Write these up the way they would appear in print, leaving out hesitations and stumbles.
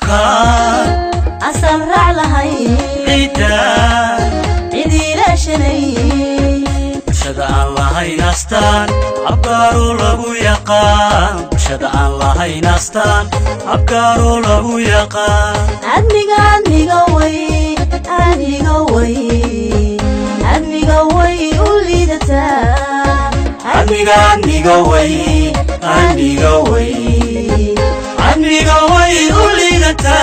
دولكا أسرع لهاي عيدا عيدي لا شني بشد الله ينستان أبقارو لغو يقان بشد الله ينستان أبقارو لغو يقان أدميغا وي أدميغا وي قولي دتا أدميغا وي قولي دتا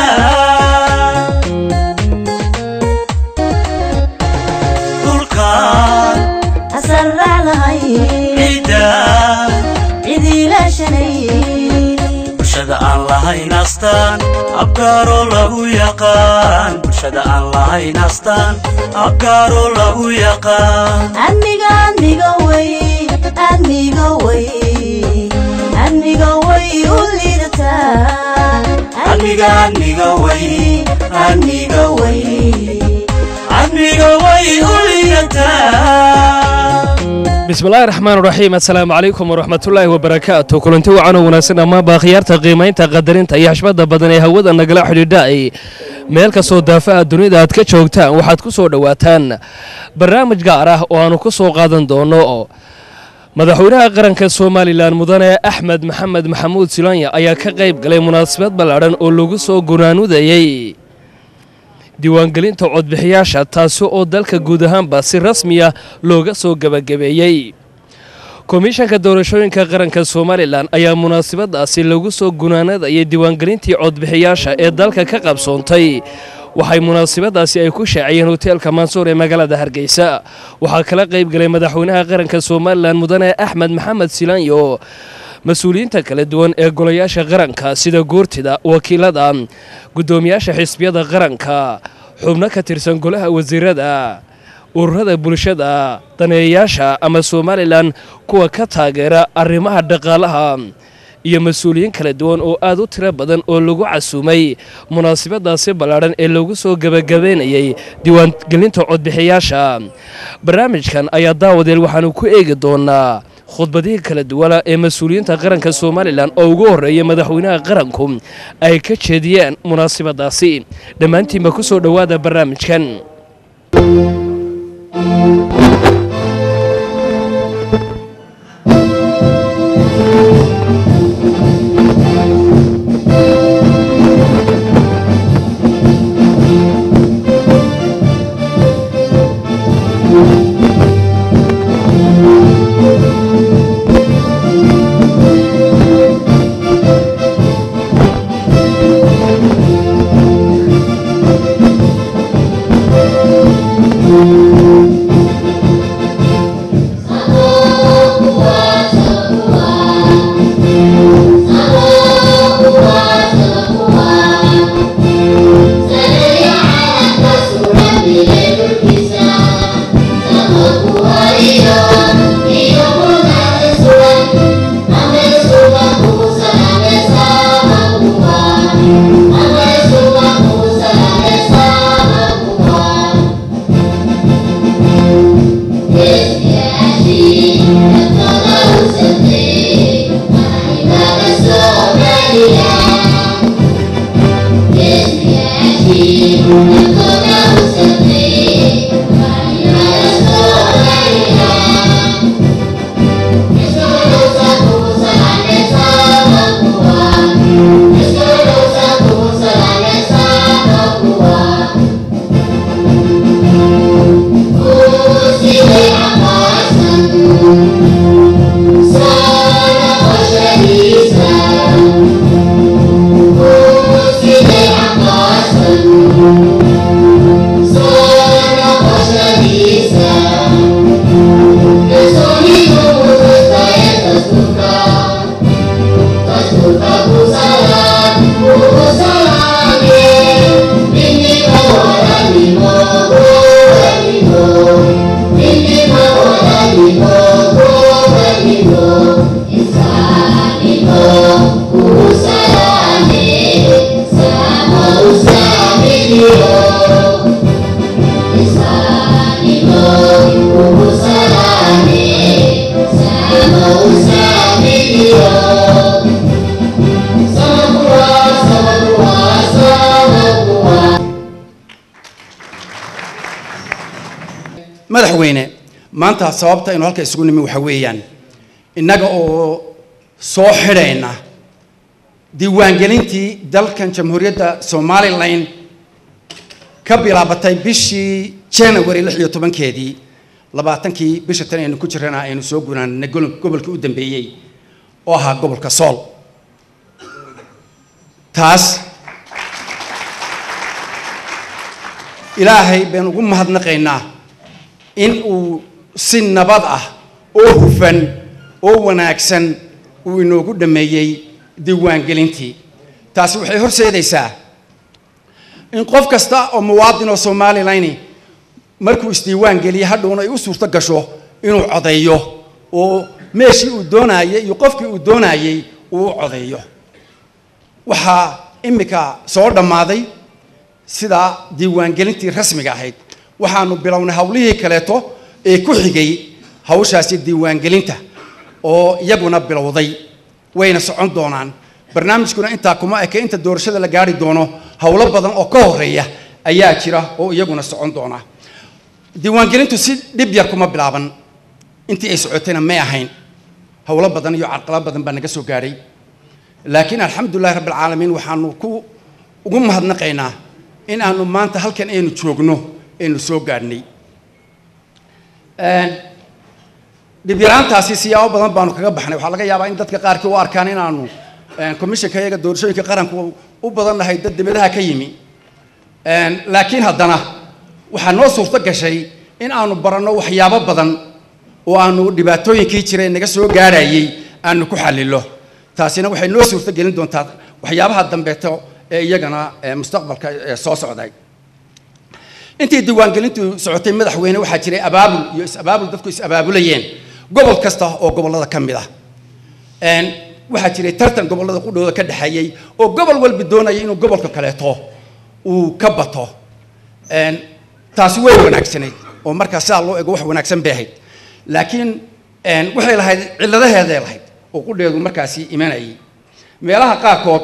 أسرع لهاي عيدا عيدي لا شني بشد الله ينستان أبقارو لغو يقان بشد الله ينستان أبقارو لغو يقان أدميغا وي قولي دتا أدميغا وي قولي دتا بسم الله الرحمن الرحيم السلام عليكم ورحمة الله وبركاته كلنتي وعنو وناسنا ما باخيارتا qiimaynta qadarinta iyo xashbada badan ee hawada nagala xidhiidha ay meel ka soo daafa dunida aad ka joogtaan waxaad ku soo dhawaataan barnaamij gaar ah oo aanu ku soo qaadan doono madaxweynaha qaranka Soomaaliland mudane Axmed Maxamed Maxamuud Silaanya ayaa ka qayb galay munaasabad ballaaran oo lagu soo gunaanudayay diiwaangelinta codbixiyaasha taasi oo dalka guud ahaanba si rasmi ah looga soo gabagabeeyay komishanka doorashooyinka qaranka Soomaaliland ayaa munaasabadaasi lagu soo gunaanadayay diiwaangelintii codbixiyaasha ee dalka ka qabsoontay waxay munaasabadaasi ay ku shaaciyeen hoteelka Mansour ee magaalada Hargeysa waxa kala qayb galay madaxweynaha qaranka Soomaaliland mudane Axmed Maxamed Silaanyo مسؤولينta kala duwan ee golayaasha qaranka sida goortida wakiilada gudoomiyaasha xisbiyada qaranka xubno ka tirsan golaha wasiirada ururada bulshada daneeyaasha ama Soomaaliland kuwa ka taageera arrimaha dhaqaalaha iyo mas'uuliyiin kala duwan oo aad u tiro badan oo lagu casuumay munaasabadaasi ballaaran ee lagu soo gabagabeeyay diiwaangelinta codbixiyaasha barnaamijkan ayaa daawadeel waxaanu ku eegi doonaa khudbadihii kala duwan ee mas'uuliyiinta qaranka Soomaaliland oo ugu horeeyay madaxweynaha qaranku ay ka jeediyeen munaasabadaasi dhamaantiinba ku soo dhawaada barnaamijkan madaxweyne maanta sababta inuu halka isugu nimi waxa weeyaan innaga oo soo xidhayna diiwaangelintii dalkan jamhuuriyadda Somaliland ka bilaabatay bishii January 16keedii 20kii bisha tan aynu ku jirnaa aynu soo gunaanay gobolka u dambeeyay oo ahaa gobolka Sool taas ilaahay baan ugu mahadnaqaynaa in uu si nabad ah oo hufan oo wanaagsan uu inoogu dhameeyay diiwaangelintii taasi waxay horseedaysaa in qof kasta oo muwaadin oo Soomaaliland markuu isdiiwaan geliyo hadhoona ay u suurto gasho inuu codeeyo oo meeshii uu doonayay iyo qofkii uu doonayay uu codeeyo waxa imika soo dhamaaday sida diiwaangelintii rasmiga ahayd waxaanu bilownay hawlihii kaleeto ee ku xigay hawshaasi diiwaangelinta oo iyaguna bilowday wayna socon doonaan barnaamijkuna inta kuma eka inta doorashada la gaari doono hawlo badan oo ka horeeya ayaa jira oo iyaguna socon doona diiwaangelintu si dib yar kuma bilaaban intii ay socotayna ma ahayn hawlo badan iyo carqalad badan baa naga soo gaaray laakiin alxamdulillah rabbil caalamiin waxaanu ku ugu mahadnaqaynaa in aanu maanta halkan aynu joogno aynu soo gaarnay dib yaraantaasi siyaabo badan baanu kaga baxnay waxa laga yaabaa in dadka qaarkii u arkaan in aanu komishanka iyaga doorashooyinka qaranku u badannahay dad dibadaha ka yimi laakiin haddana waxaa noo suurto gashay in aanu baranno waxyaabo badan oo aanu dhibaatooyinkii jiray naga soo gaarayay aanu ku xalilo taasina waxay noo suurto gelin doontaa waxyaabaha dambeeto ee iyagana mustaqbalka soo socday intii diiwaangelintu socotay madaxweyne waxaa jiray abaabul iyo is-abaabul dadku is-abaabulayeen gobol kasta oo gobolada ka mid ah waxaa jiray tartan gobolada qudhooda ka dhaxeeyay oo gobol walba doonaya inuu gobolka kaleeto uu ka bato taasi way wanaagsanayd oo markaa sidaa loo eego wax wanaagsan bay ahayd laakiin waxay lahayd cilladaheeday lahayd oo qudheedu markaasi imanayay meelaha qaarkood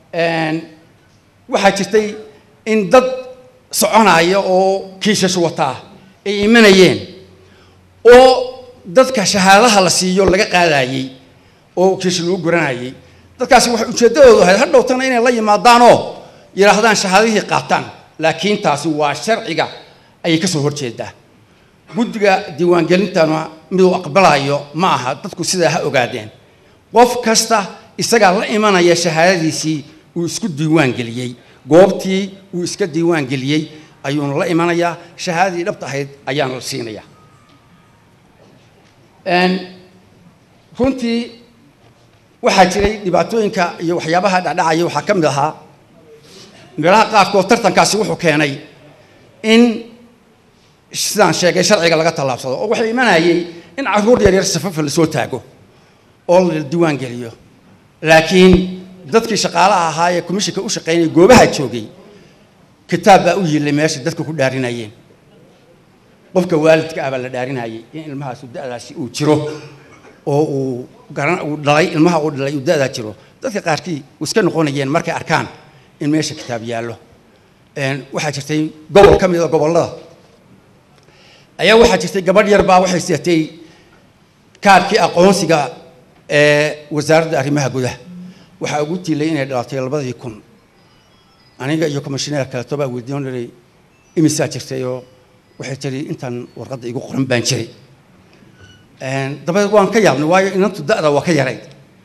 waxaa jirtay in dad soconaya oo kiishash wataa ay imanayeen oo dadka shahaadaha la siiyo laga qaadayay oo kiish lagu guranayay dadkaasi waxay ujeedadoodu ahayd hadhowtana inay la yimaadaan oo yiraahdaan shahaadihii qaataan laakiin taasi waa sharciga ayay ka soo horjeedaa guddiga diiwaangelintana miduu aqbalayo ma aha dadku sidaa ha ogaadeen qof kasta isaga la imanaya shahaadadiisii uu isku diiwaan geliyay goobtii uu iska diiwaan geliyay ayuuna la imanayaa shahaadadii dhabta ahayd ayaana la siinayaa runtii waxaa jiray dhibaatooyinka iyo waxyaabaha dhacdhacaya waxaa ka mid ahaa meelaha qaarkood tartankaasi wuxuu keenay in sidaan sheegay sharciga laga tallaabsado oo waxay imanayay in carruur yaryar safafa la soo taago oo la diiwaan geliyo laakiin dadkii shaqaalaha ahaa ee komishanka u shaqeynay goobaha joogay kitaab baa u yilay meesha dadku ku dhaarinayeen qofka waalidka ah baa la dhaarinayay in ilmahaas da'daasi uu jiro oo uu dhalay ilmaha uu dhalay da'daa jiro dadka qaarkii iska noqonayeen markay arkaan in meesha kitaab yaallo waxaa jirtay gobol ka mid ah gobollada ayaa waxaa jirtay gabadh yar baa waxay siiyatay kaarkii aqoonsiga ee wasaaradda arrimaha gudaha waxaa ugu tiilay inay dhalatay 2000 aniga iyo komishineer kale toba weydiinay imisaa jirtay oo waxay tiri intan warqadda igu qoran baan jiray dabadeed waan ka yaabnay waayo inantu da'da waa ka yaray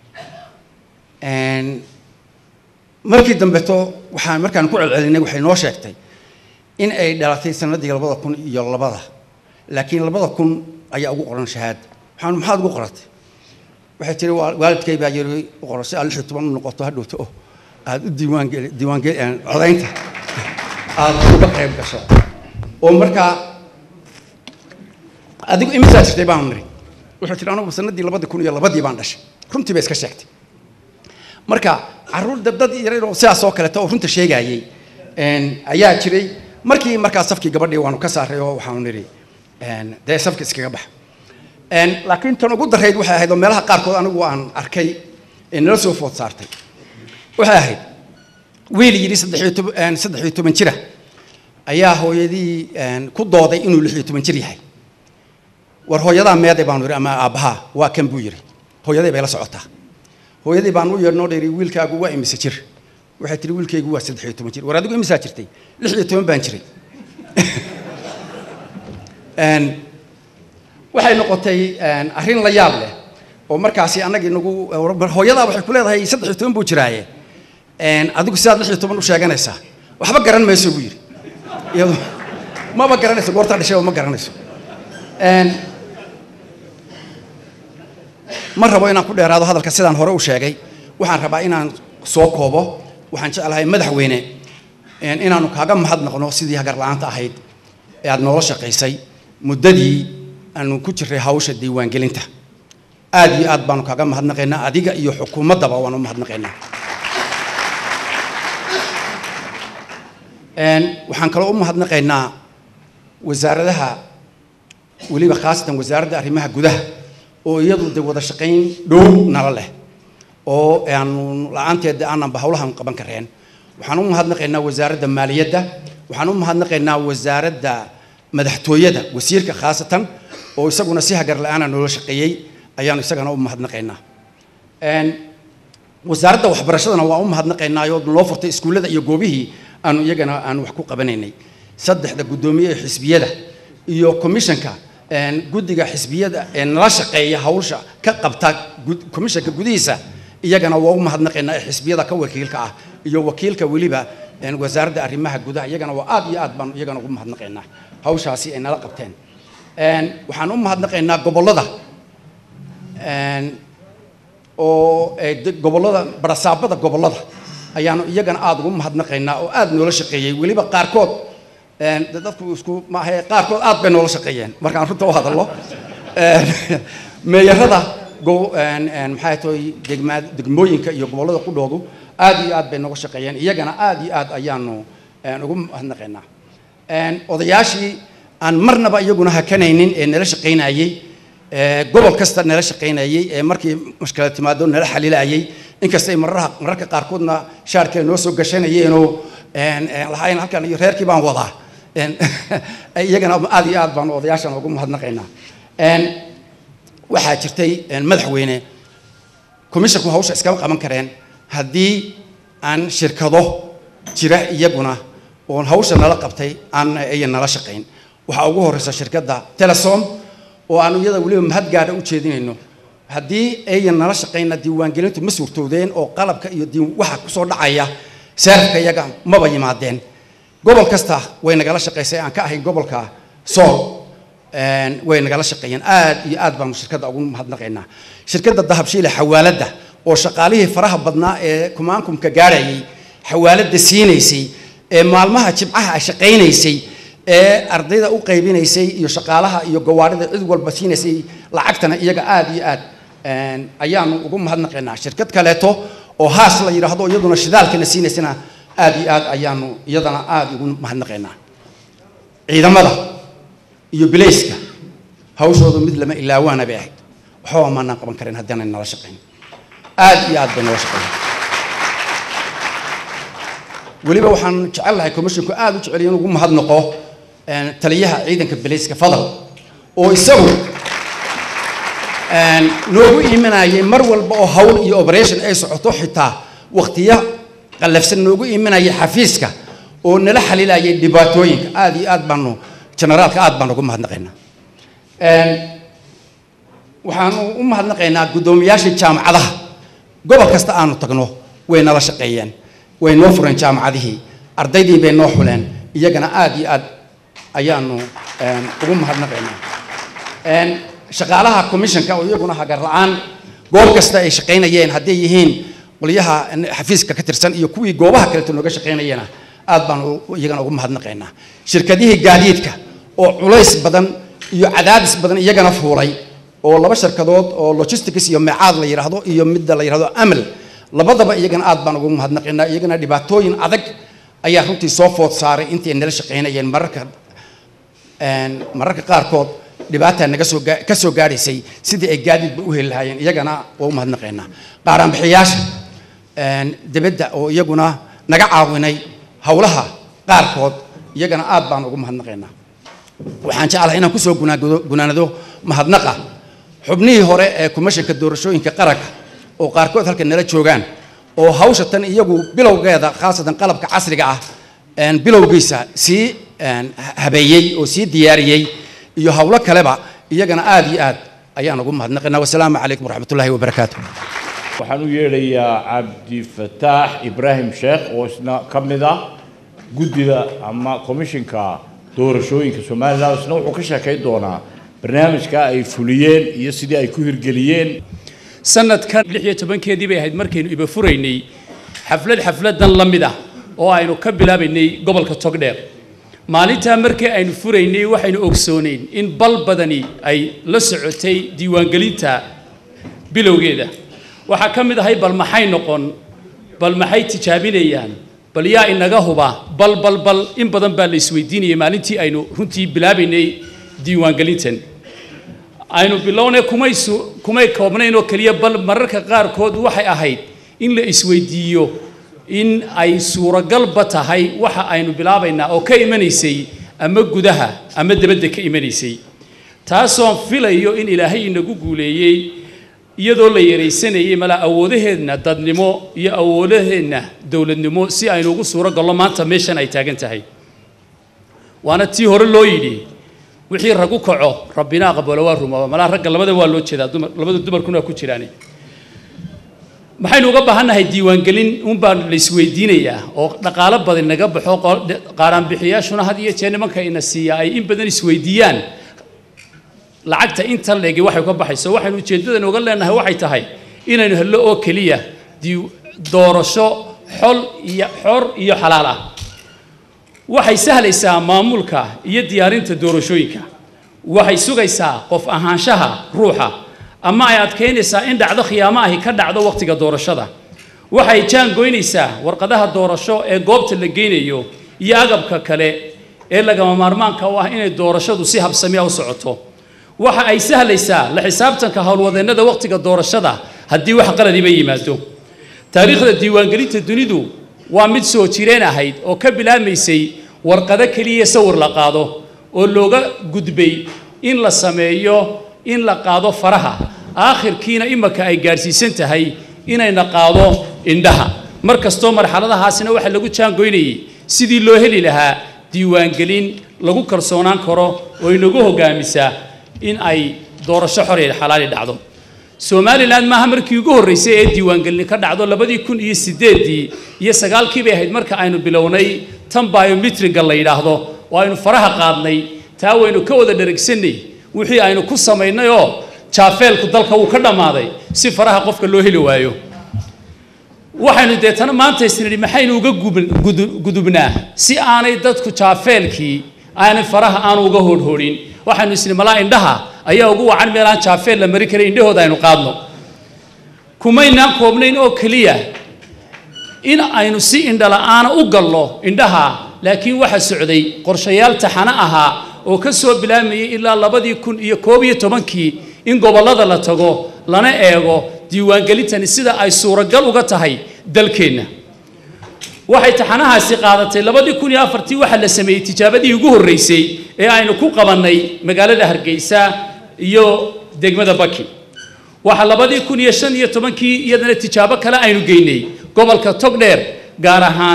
markii dambeeto waxaan markaan ku celcelinay waxay noo sheegtay in ay dhalatay sanadii 2002 laakiin 2000 ayaa ugu qoran shahaad waxaan maxaad ugu qoratay waxay tiri waalidkay baa yiri u qorashay 16 noqoto hadhowto oo aad u diiwaan codaynta aad uga qayb gasho oo markaa adigu imisaa jirtay baan niri wuxuu tiri anigu sanadii 2002 baan dhashay runtii bay iska sheegtay marka carruur dad yaryar oo sidaas oo kale oo runta sheegayay ayaa jiray markii markaa safkii gabadhii waanu ka saaray oo waxaanu niri dee safka iskaga bax laakiin tan ugu dareyd waxay ahayd meelaha qaarkood anigu aan arkay in la soo food saartay waxay ahayd wiil yiri 13 jira ayaa hooyadii ku dooday inuu 16 jir yahay هويدا ميدي بانو أما أبها وكم بيري هويدا بيلا سعطة هويدا بانو يرنو ديري ويلكا جوا إمساتير وحتري ويلكا جوا سدحيتو متير ورادو إمساتيرتي لحيتهم بانشري أن waxay noqotay arrin la yaab leh oo markaasi anaga inagu hooyada waxay ku leedahay 13 buu jiraaye adigu sidaad 16 u sheeganaysaa waxba garan mayso buu yiri iyadoo ma garanayso goorta dhashay ma garanayso ma rabo inaan ku dheeraado hadalka sidaan hore u sheegay waxaan rabaa inaan soo koobo waxaan jecelahay madaxweyne inaanu kaaga mahadnaqno sidii hagar la'aanta ahayd ee aad nolol shaqaysay muddadii aanu ku jiray hawsha diiwaangelinta aad iyo aad baanu kaaga mahadnaqaynaa adiga iyo xukuumaddaba waanu mahadnaqaynaa waxaan kaloo u mahadnaqaynaa wasaaradaha weliba khaasatan wasaaradda arrimaha gudaha oo iyadu de wada shaqayn dhow nala leh oo aanu la'aanteeda aananba hawlahan qaban kareen waxaan u mahadnaqaynaa wasaaradda maaliyadda waxaan u mahadnaqaynaa wasaaradda madaxtooyada wasiirka khaasatan oo isaguna si hagar la'aan noo shaqeeyay ayaanu isagana u mahadnaqaynaa wasaaradda waxbarashadana waa u mahadnaqaynaa oo loo furtay iskuulada iyo goobihii aanu iyagana aan wax ku qabanaynay saddexda gudoomiye xisbiyada iyo commissionka guddiga xisbiyada ee nala shaqeeya hawsha ka qabta commissionka gudihiisa iyagana waa u mahadnaqaynaa xisbiyada ka wakiilka ah iyo wakiilka waliba wasaaradda arrimaha gudaha iyagana waa aad iyo aad baan iyagana ugu mahadnaqaynaa hawshaasi ay nala qabteen waxaan u mahadnaqaynaa gobollada oo gobollada barasaabada gobollada ayaanu iyagana aad ugu mahadnaqaynaa oo aad noola shaqeeyay waliba qaarkood dadku isku ma ahay qaarkood aad bay noola shaqeeyeen markaan runta u hadallo meeyarada maxay tahay degmooyinka iyo gobollada ku dhoodu aad iyo aad bay nooga shaqeeyeen iyagana aad iyo aad ayaanu ugu mahadnaqaynaa odayaashii aan marnaba iyaguna hakanaynin ee nala shaqeynayay gobol kasta nala shaqeynayay ee markii mushkilad timaado nala xalilayay inkastay mararka qaarkoodna shaarkee noo soo gashanayeen oo lahayn halkan iyo reerkii baan wadaa iyagana aad iyo aad baan odayaashan ugu mahadnaqaynaa waxaa jirtay madaxweyne commissionku hawsha iskama qaban kareen haddii aan shirkado jira iyaguna oo hawsha nala qabtay aan ay nala shaqeyn waxa ugu horeysa shirkadda Telesom oo aanu iyada waliba mahad gaar ah u jeedinayno haddii ay nala shaqeyna diiwaangelintu ma suurtoodeen oo qalabka iyo waxa ku soo dhacaya seerka iyaga maba yimaadeen gobol kasta way nagala shaqeysay aan ka ahayn gobolka Sool way nagala shaqeeyeen aad iyo aad baan shirkadda ugu mahadnaqaynaa shirkadda Dahabshiil xawaaladda oo shaqaalihii faraha badnaa ee kumaankumka gaarayay xawaaladda siinaysay ee maalmaha jibcaha ay shaqeynaysay ee ardayda u qaybinaysay iyo shaqaalaha iyo gawaarida cid walba siinaysay lacagtana iyaga aad iyo aad ayaanu ugu mahadnaqaynaa shirkad kaleeto oo haas la yiraahdo iyaduna shidaalkana siinaysana aad iyo aad ayaanu iyadana aad ugu mahadnaqaynaa ciidamada iyo bilayska hawshoodu mid lama ilaawaana bay ahayd waxba ma qaban kareen haddana nala shaqeyn aad iyo aad bay nala shaqeyn waliba waxaan jecelahay commissionku aad u jecel inuu ugu mahadnaqo taliyaha ciidanka bilayska fadal oo isagu noogu iimanayay mar walba oo hawl iyo operation ay socoto xitaa waqtiya qalafsan noogu iimanayay xafiiska oo nala xalilayay dhibaatooyinka aad iyo aad baanu generaalka aad baan ugu mahadnaqaynaa waxaan u mahadnaqaynaa gudoomiyaasha jaamacadaha gobol kasta aanu tagno way nala shaqeeyeen way noo fureen jaamacadihii ardaydii bay noo xuleen iyagana aad iyo aad ayaanu ugu mahadnaqaynaa shaqaalaha commissionka oo iyaguna hagar la'aan goob kasta ay shaqeynayeen hadday yihiin qoliyaha xafiiska ka tirsan iyo kuwii goobaha kale nooga shaqeynayeen aad baan iyagana ugu mahadnaqaynaa shirkadihii gaadiidka oo culays badan iyo cadaadis badan iyagana fuulay oo laba shirkadood oo logistics iyo meecaad la yiraahdo iyo mid la yiraahdo amal labadaba iyagana aad baan ugu mahadnaqaynaa iyagana dhibaatooyin adag ayaa runtii soo food saaray intii nala shaqeynayeen mararka qaarkood dhibaata naga soo gaadhaysay sidii ay gaadiidba u heli lahaayeen iyagana waa u mahadnaqaynaa qaaraanbixiyaasha dibadda oo iyaguna naga caawinay hawlaha qaarkood iyagana aad baan ugu mahadnaqaynaa waxaan jecelahay inaan kusoo gunaanado mahadnaqa xubnihii hore ee kumashanka doorashooyinka qaranka oo qaarkood halkan nala joogaan oo hawsha tan iyagu bilowgeeda khaasatan qalabka casriga ah bilowgiisa sii habeeyey oo sii diyaariyey iyo hawlo kaleba iyagana aad iyo aad ayaan ugu mahadnaqaynaa wasalaamu calaykum waraxmatullaahi wabarakaatu waxaan u yeedhayaa cabdi fataax ibraahim sheekh oo isna ka mid ah guddida ama komishinka doorashooyinka somaliland isna wuxuu ka sheekayn doonaa barnaamijka ay fuliyeen iyo sidii ay ku hirgeliyeen sanadkan 16keedii bay ahayd markaynu iba furaynay xafladan la mid ah oo aynu ka bilaabaynay gobolka Togdheer maalinta markii aynu furaynay waxaynu ogsoonayn in bal badani ay la socotay diiwaangelinta bilowgeeda waxa ka mid ahay bal maxay noqon bal maxay tijaabinayaan bal yaa inaga huba bal in badan baa la isweydiinayay maalintii aynu runtii bilaabaynay diiwaangelintan aynu bilownay kumay koobnayn oo kaliya bal mararka qaarkood waxay ahayd in la isweydiiyo in ay suuragalba tahay waxa aynu bilaabaynaa oo ka imanaysay ama gudaha ama dibadda ka imanaysay taasoo filayo in ilaahay inagu guuleeyay iyadoo la yareysanayay mala awoodaheedna dadnimo iyo awoodaheedna dawladnimo si aynu ugu suuragalno maanta meeshan ay taagan tahay waana tii hore loo yidhi wixii ragu kaco rabbina aqbalo waa rumaa mala ragga labada waa loo jeedaa labada dumarkuna ku jiraan maxaynu uga baahanahay diiwaangelin baan la isweydiinayaa oo dhaqaale badan naga baxo qaaraan bixiyaashuna had iyo jeer nimanka ina siiya ay in badan isweydiiyaan lacagta inta leegi waxay ka baxayso waxaynu ujeedadan uga leenahay waxay tahay inaynu hello oo kaliya doorasho xor iyo xalaal ah waxay sahlaysaa maamulka iyo diyaarinta doorashooyinka waxay sugaysaa qof ahaanshaha ruuxa ama ay adkeynaysaa in dhacdo khiyaamo ahi ka dhacdo waqtiga doorashada waxay jaan goynaysaa warqadaha doorasho ee goobta la geynayo iyo agabka kale ee lagama maarmaanka u ah inay doorashadu si habsami ah u socoto waxa ay sahlaysaa la xisaabtanka howlwadeennada waqtiga doorashada haddii wax qaladiba yimaado taariikhda diiwaangelinta dunidu waa mid soo jireen ahayd oo ka bilaabmaysay warqado kaliya sawir la qaado oo looga gudbay in la sameeyo in la qaado faraha aakhirkiina imaka ay gaarsiisan tahay inayna qaado indhaha markastoo marxaladahaasina waxa lagu jaangoynayay sidii loo heli lahaa diiwaangelin lagu kalsoonaan karo oo inagu hogaamisa in ay doorasho xor iyo xalaal dhacdo Somaliland ma markii ugu horeysay ee diiwaangelin ka dhacdo 2008 iyo 9kii bay ahayd marka aynu bilownay tan biometric la yiraahdo oo aynu faraha qaadnay taa waynu ka wada dharagsanay wixii aynu ku sameynay oo jaafeelku dalka uu ka dhamaaday si faraha qofka loo heli waayo waxaynu deetana maanta isniri maxaynu uga gudubnaa si aanay dadku jaafeelkii aanay faraha aanu uga hodhoodin waxaynu isniri malaa indhaha ayaa ugu wacan meelaan jaafeel la mari karay indhahooda aynu qaadno kumaynaan koobnayn oo kaliya in aynu si indhala-aana u gallo indhaha laakiin waxa socday qorshayaal taxana ahaa oo ka soo bilaamayay ilaa 2011kii in gobolada la tago lana eego diiwaangelintani sida ay suuragal uga tahay dalkeena waxay taxanahaasi qaadatay 2004 waxa la sameeyay tijaabadii ugu horeysay ee aynu ku qabanay magaalada Hargeysa iyo degmada Baki waxa 2015kii iyadana tijaabo kale aynu geynay gobolka Togdheer gaar ahaan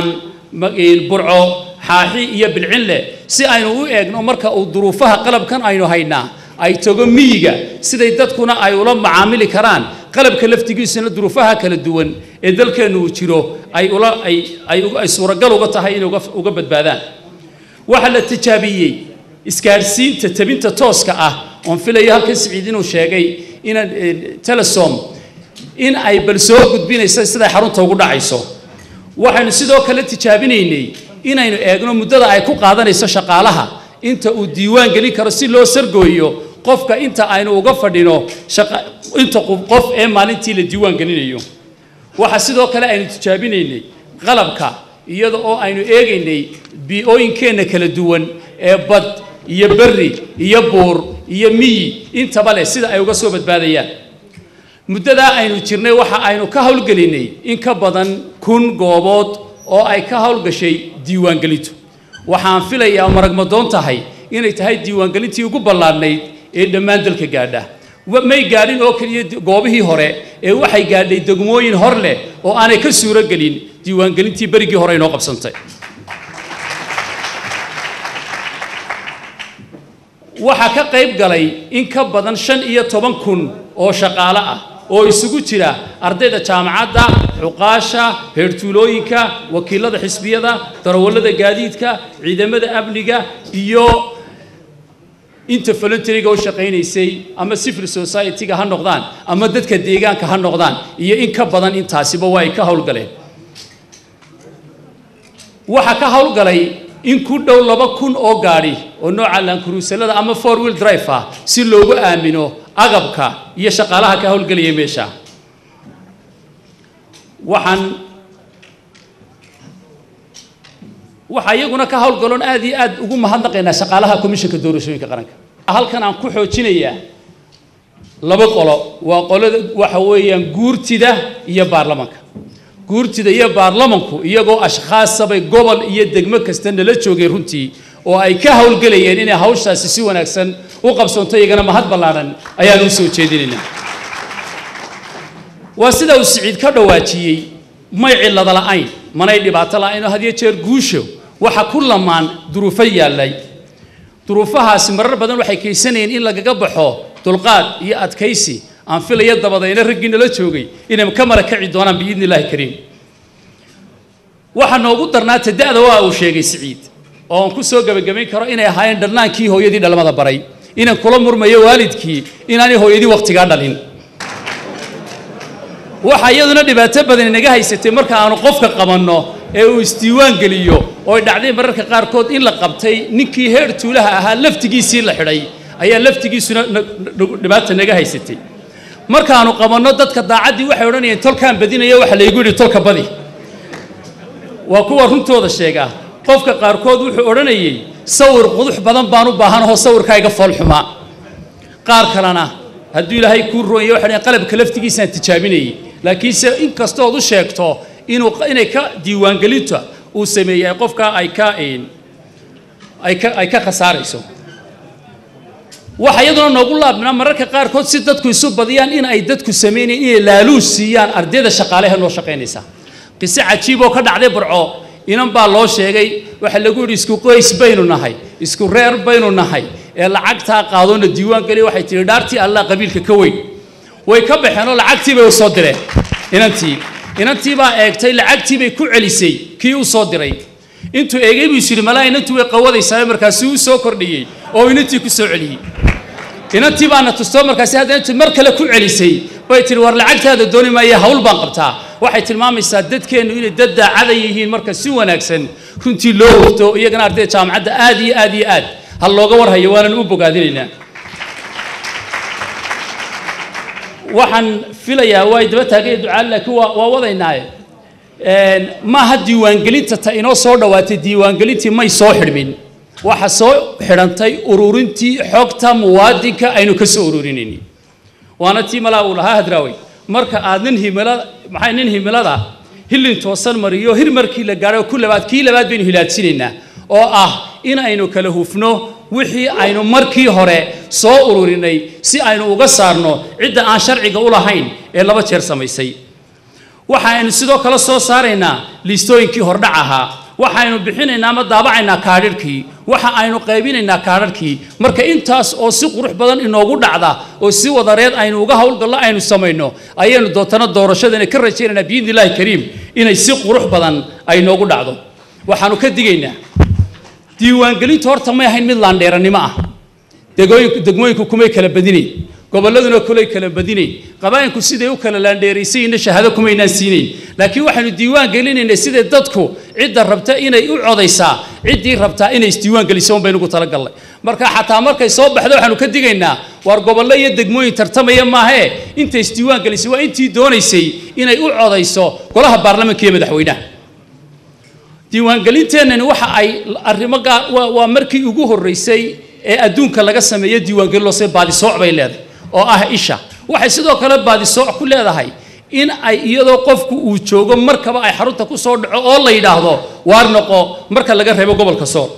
Burco xaaxi iyo Bilcinle si aynu u eegno marka uu duruufaha qalabkan aynu haynaa ay tago miyiga siday dadkuna ay ula macaamili karaan qalabka laftigiisana duruufaha kala duwan ee dalkeenu uu jiro ay suuragal uga tahay in uga badbaadaan waxa la tijaabiyay isgaarsiinta tabinta tooska ah oo filayo halkan Siciid inuu sheegay in telesom in ay bal soo gudbinayso sida xarunta ugu dhacayso waxaanu sidoo kale tijaabinaynay inaynu eegno muddada ay ku qaadanayso shaqaalaha inta uu diiwaan gelin karo si loo sargooyo qofka inta aynu uga fadhino inta qof ee maalintii la diiwaan gelinayo waxa sidoo kale aynu tijaabinaynay qalabka iyada oo aynu eegaynay biooyinkeena kala duwan ee bad iyo berri iyo buur iyo miyi intaba leh sida ay uga soo badbaadayaan muddada aynu jirnay waxa aynu ka hawlgelinay in ka badan 1000 goobood oo ay ka hawlgashay diiwaangelintu waxaan filayaa maragmadoon tahay inay tahay diiwaangelintii ugu ballaadnayd ee dhammaan dalka gaadha may gaadhin oo kaliya goobihii hore ee waxay gaadhay degmooyin hor leh oo aanay ka suuro gelin diiwaangelintii berigii hore inoo qabsantay waxa ka qayb galay in ka badan 15,000 oo shaqaale ah oo isugu jira ardayda jaamacadda xuqaasha heertuulooyinka wakiilada xisbiyada darawallada gaadiidka ciidamada amniga iyo inta voluntary-ga oo shaqeynaysay ama civil society-ga ha noqdaan ama dadka deegaanka ha noqdaan iyo in ka badan intaasiba way ka hawlgaleen waxa ka hawlgalay in ku dhow 2,000 oo gaari oo nooca Land Cruiser-lada ama 4-wheel drive ah si loogu aamino agabka iyo shaqaalaha ka hawlgalaya meesha waxa iyaguna ka hawlgaloon aad iyo aad ugu mahadnaqaynaa shaqaalaha komishanka doorashooyinka qaranka halkan aan ku xoojinayaa laba qolo waa qolada waxa weeyaan guurtida iyo baarlamaanka guurtida iyo baarlamaanku iyagoo ashkhaasabay gobol iyo degmo kasta nala joogay runtii oo ay ka hawlgalayeen inay hawshaasi si wanaagsan u qabsanto iyagana mahad ballaaran ayaan u soo jeedinaynaa waa sida uu Siciid ka dhawaajiyay may cilada la'ayn manay dhibaato la'ayn oo hadiyo jeer guusho waxa ku lamaan duruufo yaalay duruufahaasi marar badan waxay keensanayeen in lagaga baxo dulqaad iyo adkaysi aan filaya dabadayna raggii nala joogay inay ka marakaci doonaan biidnillaahi kariim waxa noogu darnaa tadaada waa uu sheegay Siciid oo aan ku soo gabagabayn karo inay ahaayeen dhalnaankii hooyadii dhalmada baray inaan kula murmayo waalidkii inaanay hooyadii waqtiga dhalin waxa iyaduna dhibaato badan inaga haysatay marka aanu qofka qabanno ee uu isdiiwaan geliyo oo dhacday mararka qaar kood in la qabtay ninkii heer tuulaha ahaa laftigiisii la xidhay ayaa laftigiisuna dhibaato naga haysatay marka aanu qabanno dadka daacadii waxay oranayeen tolkaan badinaya waxa la igu yiri tolka badi waa kuwa runtooda sheega qofka qaar kood wuxuu oranayay sawir qudux badan baan u baahanahay sawirkayga fool xuma qaar kalena haddii ilaahay ku rooyo waxa qalabka laftigiisa tijaabinayay laakiin se in kasta oo u sheegto inay ka diiwaangelinta uu sameeyay qofka ay ka khasaarayso waxa iyaduna noogu laabnaa mararka qaar kood si dadku isu badiyaan in ay dadku sameeyeen inay laaluus siiyaan ardayda shaqaalaha noo shaqeynaysa qisa cajiib oo ka dhacday Burco inan baa loo sheegay waxa lagu yiri isku qoys baynu nahay isku reer baynu nahay ee lacagta qaadona diiwaan gali waxay tiri dhaartii Allah qabiilka ka weyn way ka baxeen oo lacagtii bay u soo direen inantii baa eegtay lacagtii bay ku celisay kii u soo diray intuu eegay buu yiri malaa inantu way qawadaysaa markaas uu soo kordhiyay oo inantii ku soo celiyay inantii baana tusto markaas hadda mar kale ku celisay way tiri war lacagtaada dooni maaya hawl baan qabtaa waxay tilmaamaysaa dadkeenu inay dad daacad yihiin marka si wanaagsan runtii loo wado iyagana ardayda jaamacadda aad iyo aad hal looga warhayo waan u bogaadinaynaa waxaan filayaa way daba taagay ducaa laakiin waa wadaynaa ma ha diiwaangelinta ta inoo soo dhawaatay diiwaangelintii may soo xidhmin waxa soo xidhantay ururintii xogta muwaadinka aynu ka soo ururinayni waana tii malaa uu lahaa hadraaway marka aad nin himilada hilin toosan mariyo hir markii la gaaro ku labaad baynu hilaadsineynaa oo ah in aynu kala hufno wixii aynu markii hore soo ururinay si aynu uga saarno cidda aan sharciga u lahayn ee laba jeer samaysay waxaaynu sidoo kale soo saaraynaa liistooyinkii hordhac ahaa waxaaynu bixinaynaa ama daabacaynaa kaadhirkii waxa aynu qaybinaynaa kaadhirkii marka intaas oo si qurux badan inoogu dhacda oo si wadareed aynu uga hawlgallo aynu samayno ayaynu dootana doorashadana ka rajaynaynaa biidnillaahi kariim inay si qurux badan ay noogu dhacdo waxaanu ka digaynaa diiwaangelintu horta may ahayn mid laandheeranimo ah degmooyinku kumay kala badinayn gobolladuna kulay kala badinayn qabaayinku siday u kala laandheeraysayna shahaado kumaynaan siinayn laakiin waxaanu diiwaan gelinaynaa sida dadku cidda rabta inay u codaysaa ciddii rabtaa inay isdiiwaan geliso baynu ku talagalnay marka xataa markay soo baxdo waxaanu ka digaynaa war gobollo iyo degmooyin tartamaya maahe inta isdiiwaan gelisay waa intii doonaysay inay u codayso golaha baarlamaanka iyo madaxweynaha diiwaangelinteennani waxa ay arrimo gaar waa markii ugu horreysay ee adduunka laga sameeyo diiwaangelin loo soo baadisooc bay leedahay oo ah isha waxay sidoo kale baadisooc ku leedahay in ay iyadoo qofku uu joogo markaba ay xarunta ku soo dhaco oo la yiraahdo waar noqo marka laga reebo gobolka Sool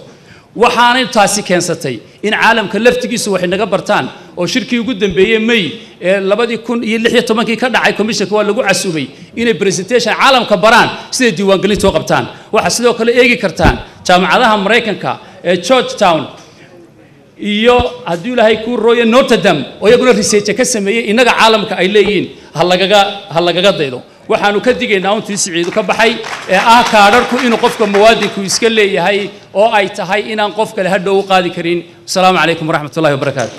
waxaanay taasi keensatay in caalamka laftigiisu wax inaga bartaan oo shirkii ugu dambeeyay May ee 2016 ka dhacay commissionka waa lagu casubay inay presentation caalamka baraan sida diiwaangelinta oo qabtaan waxa sidoo kale eegi kartaan jaamacadaha Mareykanka ee Georgetown iyo haddii ilaahay ku rooyo Notre Dame oo iyaguna research ka sameeyay inaga caalamka ay leeyihiin hal lagaga daydo waxaanu ka digaynaa intii siciidu ka baxay ee kaadharku inuu qofka muwaadinku iska leeyahay oo ay tahay inaan qof kale hadhow u qaadi karin assalaamu calaykum waraxmatullaahi wabarakaatu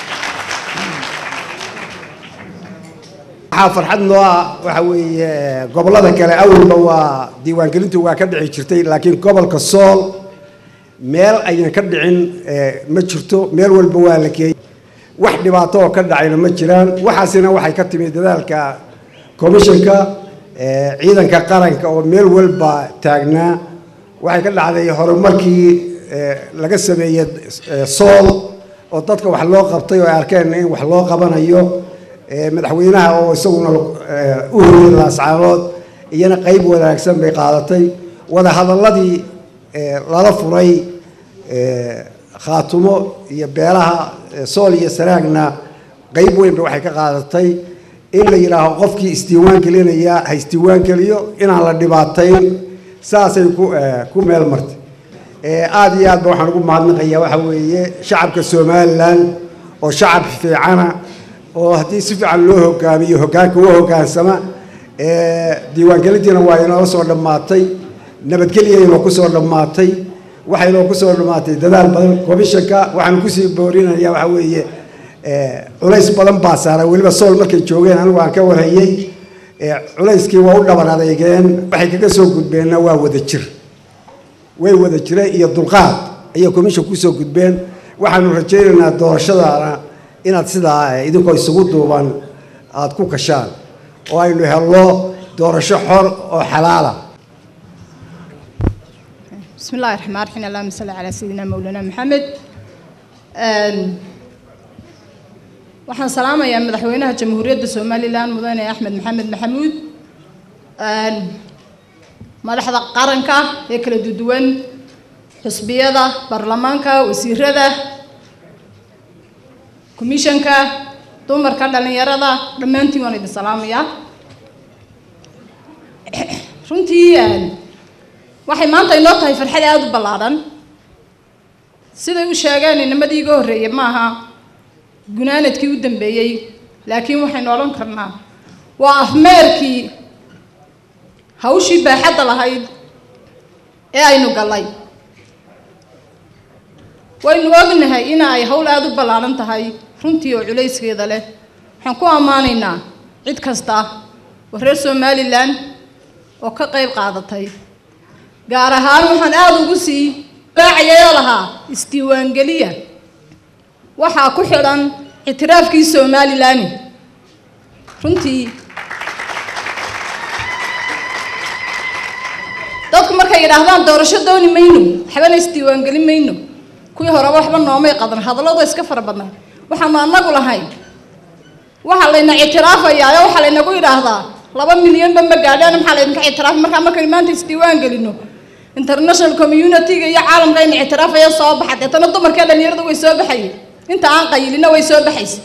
farxad noo waxa weeye gobolada kale awalba waa diiwaangelintu waa ka dhici jirtay laakiin gobolka Sool meel ayaan ka dhicin ma jirto meel walba waa la keeyay wax dhibaato oo ka dhacayna ma jiraan waxaasina waxay ka timid dadaalka komishanka ciidanka qaranka oo meel walba taagnaa waxay ka dhacday horumarkii laga sameeyay Sool oo dadka wax loo qabtay oo ay arkeen in wax loo qabanayo madaxweynaha oo isaguna u horeeyay laascaanood iyana qayb wanaagsan bay qaadatay wada hadaladii lala furay khaatumo iyo beelaha Sool iyo Sanaagna qayb weyn waxay ka qaadatay in la yiraahdo qofkii isdiiwaan gelinaya ha isdiiwaan geliyo inaan la dhibaatayn saasay ku meel martay aad iyo aad waxaan ugu mahadnaqayaa waxa weeye shacabka Soomaaliland oo shacab fiicana oo haddii si fiican loo hogaamiyo hoggaanka uu hoggaansama diiwaangelintiina waa inoo soo dhammaatay nabadgelyo inoo ku soo dhammaatay waxa inoo ku soo dhammaatay dadaal badan komishanka waxaan ku sii boorinayaa waxa weeye culays badan baa saaray waliba Sool markay joogeen anigu aan ka warhayay culayskii waa u dhaban adeegeen waxay kaga soo gudbeenna waa wada jir way wada jireen iyo dulqaad ayay komishanku ku soo gudbeen waxaanu rajaynaynaa doorashadana inaad sidaa idinkoo isugu duuban aad ku kashaan oo aynu helno doorasho xor oo xalaal ah bismillahir rahmaanir rahiim allahumma salli ala sayyidina mawlana maxamed waxaan salaamayaa madaxweynaha jamhuuriyadda Soomaaliland mudane Axmed Maxamed Maxamuud madaxda qaranka ee kala duwan xisbiyada baarlamaanka wasiirada komishanka dumarka dhalinyarada dhammaantiin waan idin salaamayaa runtii waxay maanta inoo tahay farxad aad u ballaaran siday u sheegeen inamadii iga horreeyay maaha gunaanadkii u dambeeyay laakiin waxaynu odhan karnaa waa afmeerkii hawshii baaxadda lahayd ee aynu galay waynu ognahay in ay hawl aad u ballaaran tahay runtii oo culayskeeda leh waxaan ku ammaanaynaa cid kasta oo reer Soomaaliland oo ka qayb qaadatay gaar ahaan waxaan aad ugu sii raacayay lahaa isdiiwaangeliya waxaa ku xidhan itiraafkii Soomaaliland runtii dadku markay yiraahdaan doorasho dooni mayno waxba isdiiwaangelin mayno kuwii hore waxba noomay qadan hadallada iska farabadnaa waxaan anagu lahayn waxa layna itiraafaya waxa laynagu yiraahdaa 2 milyan ma gaadhaan maxaa laydinka itiraaf markaan maanta isdiiwaan gelino international community iyo caalamka in itiraafaya soo baxay tan dumarka dhalinyarada way soo baxayeen inta aan qaylina way soo baxaysay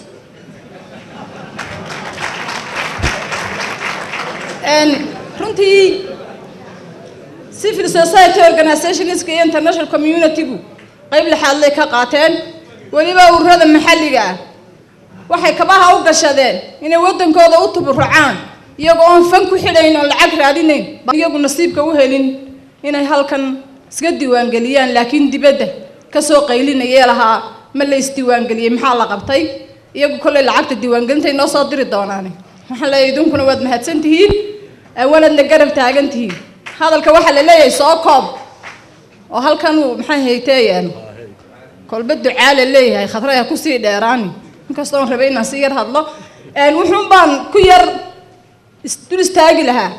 runtii civil society organizations iyo international community qayb laxaad leh ka qaateen waliba ururada maxalliga ah waxay kabaha u gashadeen inay wadankooda u tuburucaan iyagoo aan fan ku xidhayn oo lacag raadinayn iyagu nasiibka u helin inay halkan iska diiwaan geliyaan laakiin dibadda ka soo qaylinayay lahaa ma la isdiiwaan geliyay maxaa la qabtay iyagu kulay lacagta diiwaan gelinta inoo soo diri doonaan waxa la idinkuna waad mahadsan tihiin awaladna garab taagan tihiin hadalka waxa la leeyahay soo koob oo halkan uu maxay hayteen kolba ducaa la leeyahay khadraya ku sii dheeraani inkastoo rabay inaan si yar hadlo wuxuun baan ku yar isdul istaagi lahaa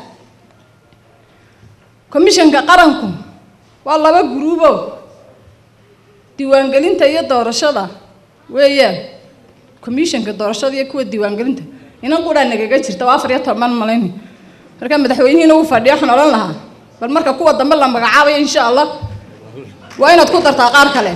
komishanka qaranku waa 2 gruubo diiwaangelinta iyo doorashada weeyaan komishanka doorashada iyo kuwa diiwaangelinta inaan qura nagaga jirta 14 malayn marka madaxweynaha uu fadhiyo xan oran lahaa bal marka kuwa dambe la magacaabay insha Allah waa inaad ku dartaa qaar kale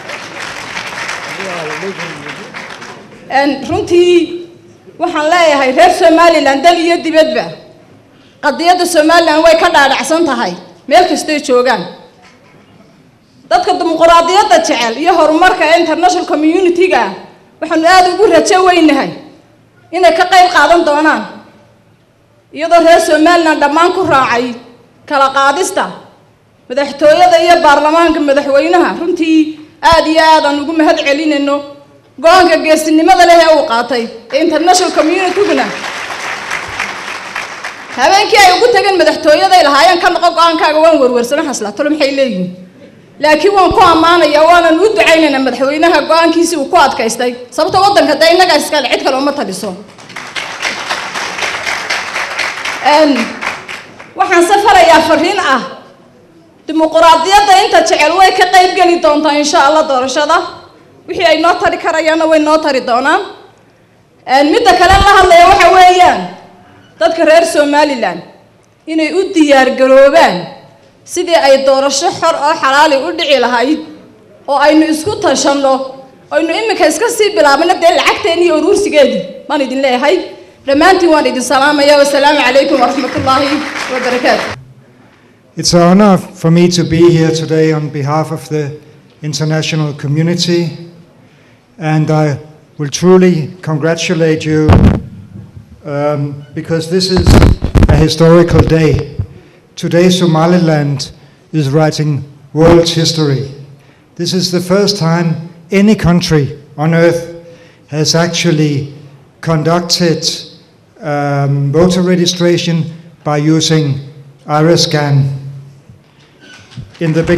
runtii waxaan leeyahay reer Somaliland dal iyo dibadba qadiyada Somaliland way ka dhaadhacsan tahay meel kasta ay joogaan dadka dimuqraadiyadda jecel iyo horumarka international community-ga waxaan aad ugu rajo weynahay inay ka qayb qaadan doonaan iyadoo reer Somaliland dhammaan ku raacay kala qaadista madaxtooyada iyo baarlamaanka madaxweynaha runtii aad iyo aad aan ugu mahad celinayno go'aanka geesinimada leh ee uu qaatay international community-guna habeenkii ay ugu tageen madaxtooyada ay lahaayeen ka noqon go'aankaaga waan warwarsan xasla tolo maxay leeyihiin laakiin waan ku amaanaya waana u ducaynaynaa madaxweynaha go'aankiisa uu ku adkaystay sababtoo wadanka daynaga iska cid kale uma taliso waxaan safarayaa fariin ah dimuqraadiyadda inta jecel way ka qayb gali doontaa insha Allah doorashada wixii ay noo tari karayaan way noo tari doonaan midda kale la hadlayo waxa weeyaan dadka reer Somaliland inay u diyaar garoobaan sidii ay doorasho xor oo xalaal u dhici lahayd oo aynu isku tashanno aynu imika iska sii bilaabno dee lacagteeni iyo urursigeedii baan idin leeyahay dhamaantiin waan idin salaamayaa wassalaamu calaykum waraxmatullaahi wabarakaatuh. It's an honor for me to be here today on behalf of the international community, and I will truly congratulate you because this is a historical day. Today Somaliland is writing world history. This is the first time any country on earth has actually conducted voter registration by using iris scan. In the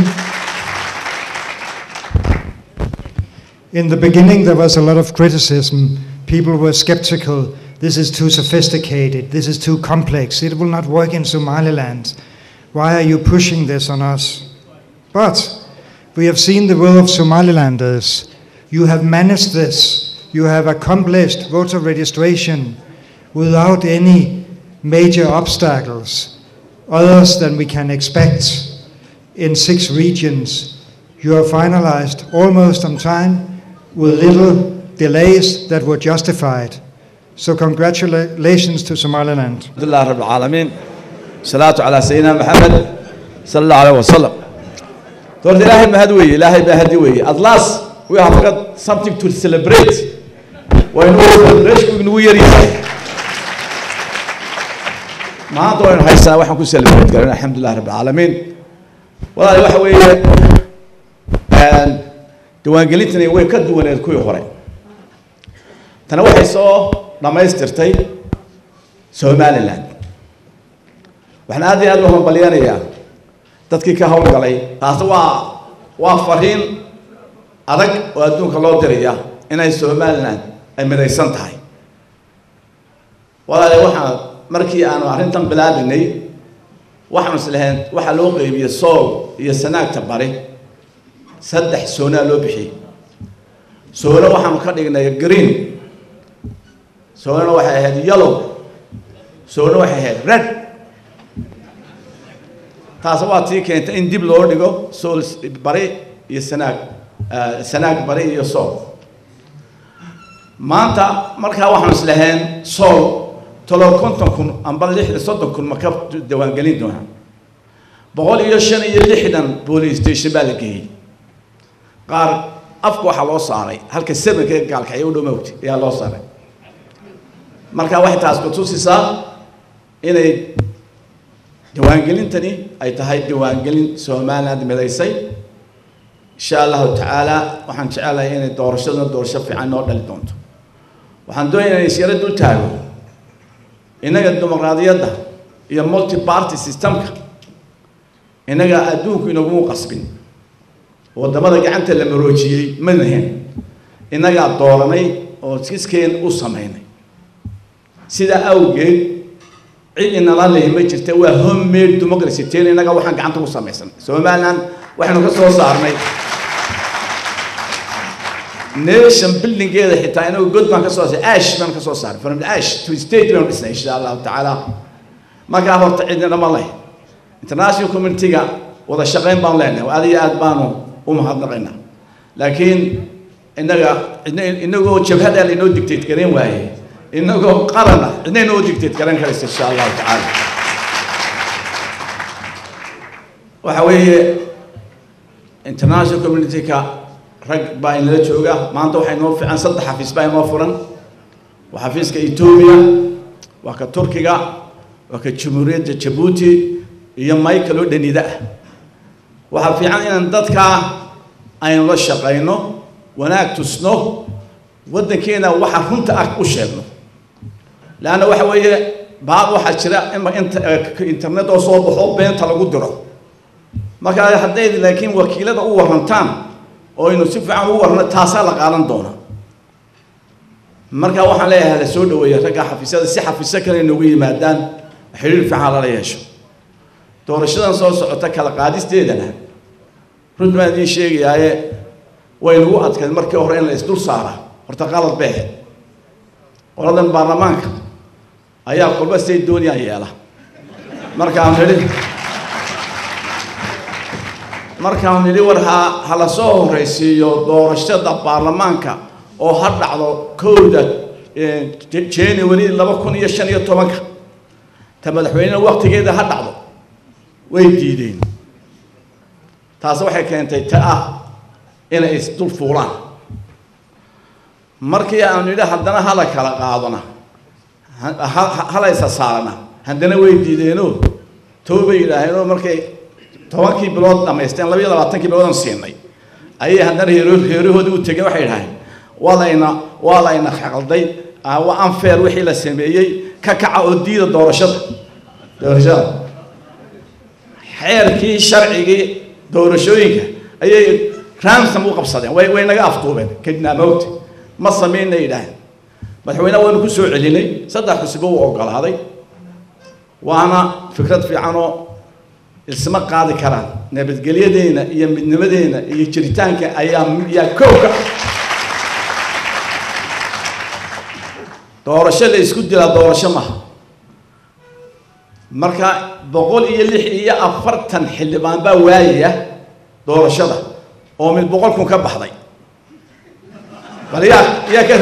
beginning there was a lot of criticism. People were skeptical. This is too sophisticated. This is too complex. It will not work in Somaliland. Why are you pushing this on us? But we have seen the will of Somalilanders. You have managed this. You have accomplished voter registration without any major obstacles, others than we can expect in 6 regions. You are finalized almost on time with little delays that were justified. So congratulations to Somaliland. Alhamdulillah Rabbil Alameen. Salatu ala Sayyidina Muhammad sallallahu alaihi wasallam. Lord Ilahi mahadwi, Ilahi mahadwi. At last we have got something to celebrate. When we celebrate New Year. ما طول هايسا waxaan ku celebrate garan alhamdulillah Rabbil Alameen. Walaal waxa weeye diiwaangelintani way ka duwaneed kuwii hore. Tana waxay soo dhamaystirtay Somaliland. waxaan aad iyo aad u hambalyeeyaa dadkii ka hawlgalay taas waa fariin adag oo adduunka loo diraya inay Somaliland ay midaysan tahay. walaal waxaan markii aanu arrintan bilaabinay waxaan islahayn waxa loo qeybiyay Sool iyo Sanaagta bari 3 soona loo bixiyay. soona waxaan ka dhignay green, soona waxay ahayd yellow, soona waxay ahayd red. taas waa tii keentay in dib loo dhigo Sool bari iyo Sanaag bari iyo Sool. maanta markaa waxaan islahayn Sool tolo konton kun amba 60 kun ma ka diiwaangelin doonaan 165 police station baa la geeyay. qaar afka waxa loo saaray halka 7 gaalka ay u dhawmawti ayaa loo saaray. marka waxay taas ku tusisaa inay diiwaangelintani ay tahay diiwaangelin Somaliland midaysay. insha Allah ta'ala waxaan jecelahay inay doorasho fiican oo dhali doonto. waxaan doonayaa in siyaasadda dul taago inaga dimuqraadiyadda iyo multi party systemka inaga adduunku inagu qasbin wadamada gacanta la maroojiyay manahan inaga dooranay oo iskeen u sameynay sida awgeed cid inala leeyma jirta waa homemade democracy teen inaga waxaan gacanta ku sameeysan Somaliland waxaanu ka soo saarnay nation building geeda xitaa inuu god baan ka soo saaray ash baan ka soo saaray from the ash to state baan dhisnay insha Allah ta'ala. marka horta cidina ma leh international community-ga wada shaqayn baan leenahay aad iyo aad baanu u mahadnaqaynaa laakiin inagoo jabhada laynoo digteed garan waaye inagoo qarana cidna inoo digteed garan karaysa insha allahu tacaala waxa weeye international community-ka rag baa inala jooga maanta waxay noo fiican 3 xafiis baa inoo furan waa xafiiska Ethiopia waa ka Turkiga waa ka Jamhuuriyadda Djibouti iyo Michael oo dhanida waxa fiican in dadka aynu la shaqeyno wanaag tusno wadankeena waxa runta ah u sheegno laana waxa weeye baad waxa jira in internet oo soo baxo beenta lagu diro marka hadday laakiin wakiilada u warantaan oo inuu si fiican u warno taasa la qaadan doona marka waxaan leeyahay la soo dhaweeyo ragga xafiisyada si xafiisyo kale inoogu yimaadaan xiriir fiican la yeesho doorashadan soo socota kala qaadisteedana runtii ma idin sheegayaaye way nagu adkayd markii hore in la isdul saara horta qalad baa qoladan baarlamaanka ayaa qolba say doonayaan yeela markaan nili war hala soo horeysiiyo doorashada baarlamaanka oo ha dhacdo kowda January 2015 ta madaxweynaha waqtigeeda ha dhacdo way diideen taas waxay keentay inay isdul fuulaan markii aan nidhi haddana hala kala qaadana hala isa saarana haddana way diideenoo toobay yidhaaheenoo markay 10 bilood dhamaysteen 22 bilood aan siinay ayay haddana heerahoodii u tegeen waxay yidhaaheen waa layna xaqalday waa unfair wixii la sameeyey ka kaca oo diida doorashada xeerkii sharcigii doorashooyinka ayay ransom u qabsadeen way naga afduubeen kadibna mawti ma sameeyna yidhaaheen madaxweynaha waanu ku soo celinay 3 xisbo uu ogolaaday waana fikrad fiican oo isma qaadi karaan nabadgelyadeena iyo midnimadeena iyo jiritaanka ayaa kooka doorasho la isku dila doorasho ma marka 146 xildhibaan baa waayaya doorashada oo mid 100 kun ka baxday bal yaa ka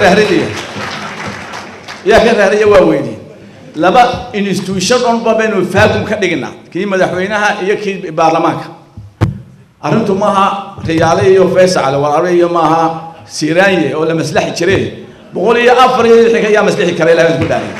raariya waa weydii laba institution on babenu faagum ka dhigna kii madaxweynaha iyo kii baarlamaanka arintu maaha riyaale iyo Faysal walaalo iyo maaha Siraaye oo la maslaxi jiray 104 ayaa maslaxi kare ilaahay ku dhaaray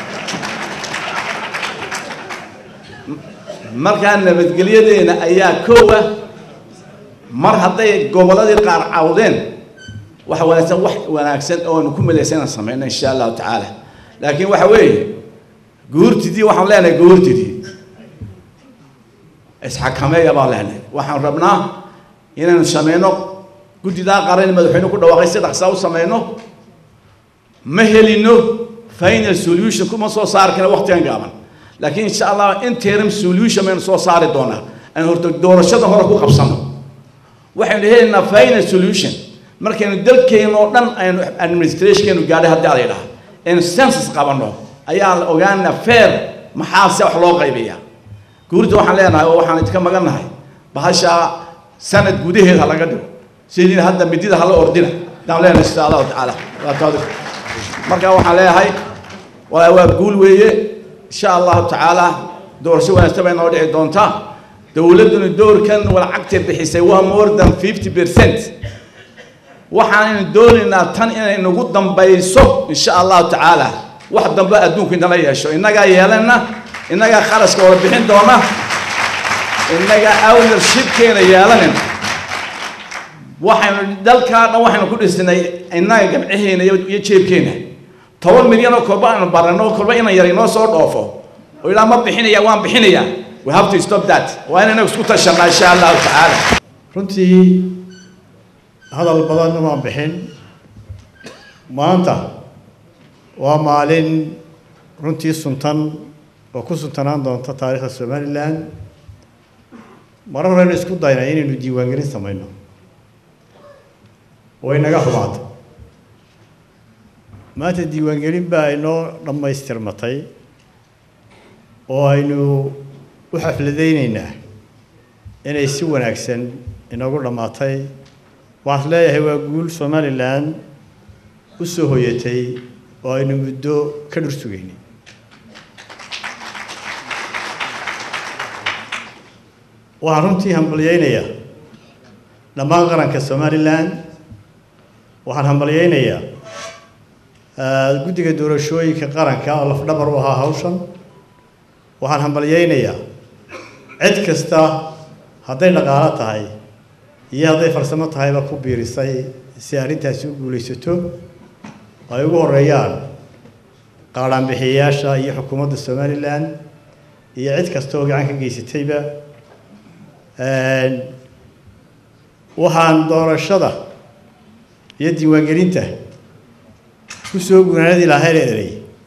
markaan nabadgelyadeena ayaa koowa mar hadday goboladii qaar caawdeen wax wanaagsan oo ku milaysan sameeyna insha Allah taala laakiin waxa weeye guurtidii waxaan leenahay guurtidii isxakameeya baa leenahay waxaan rabnaa inaan sameeyno gudida qaran madaxweyne ku dhawaaqay si dhaqso u sameeyno ma helino final solution kuma soo saar kana waqtigan gaaban laakiin insha Allah interim solution ma soo saari doona aan horta doorashada hore ku qabsano waxaan helnaa final solution markaynu dalkeena oo dhan aynu administration gaadhay hadii ay dhahay in census qabano ayaa la ogaana fair maxaa si wax loo qaybiyaa guurta waxaan leenahay oo waxaan idinka maganahay bahasha sanad gudaheeda laga dhigo sidii hadda midida hal ordina daan leenahay insha Allah taala waa taado marka waxaan leeyahay waa guul weeye insha Allah taala doorasho wanaagsan bay noo dhici doontaa dawladuna doorkan lacagta bixisay waa more than 50% waxaan doonaynaa tan inay nagu dambayso insha Allah taala wax dambe adduunka inala yeesho inaga yeelana inaga kharaska wada bixin doona inaga ownership keena yeelanayna waxaan dalkaana waxaan ku dhisnay inaga gamciheena iyo jeebkeena 10 milyan oo korba aan barano korba inaan yar inoo soo dhoofo oo ilaa ma bixinaya waan bixinaya we have to stop that waa inaan isku tashanaa insha Allah taala runtii hadal badan ma bixin maanta waa maalin runtii suntan oo ku suntanaan doonta taariikhda Soomaaliland marar hore isku daynay inaynu diiwaangelin sameeyno way naga xumaatay maanta diiwaangelin baa inoo dhammaystirmatay oo aynu u xafladaynaynaa inay si wanaagsan inoogu dhammaatay waxaan leeyahay waa guul Somaliland u soo hoyatay oo aynu muddo ka dhur sugaynay waxaan runtii hambalyeynaya dhammaan qaranka Somaliland waxaan hambalyeynayaa guddiga doorashooyinka qaranka oo lafdhabar u ahaa hawshan waxaan hambalyeynayaa cid kasta hadday dhaqaale tahay iyo hadday farsamo tahayba ku biirisay si arrintaasi u guulaysato ay ugu horeeyaan qaadhaan bixiyayaasha iyo xukuumadda Somaliland iyo cid kasta oo gacan ka geysatayba waxaan doorashada iyo diiwaangelinta ku soo guunaanadii lahayd eeday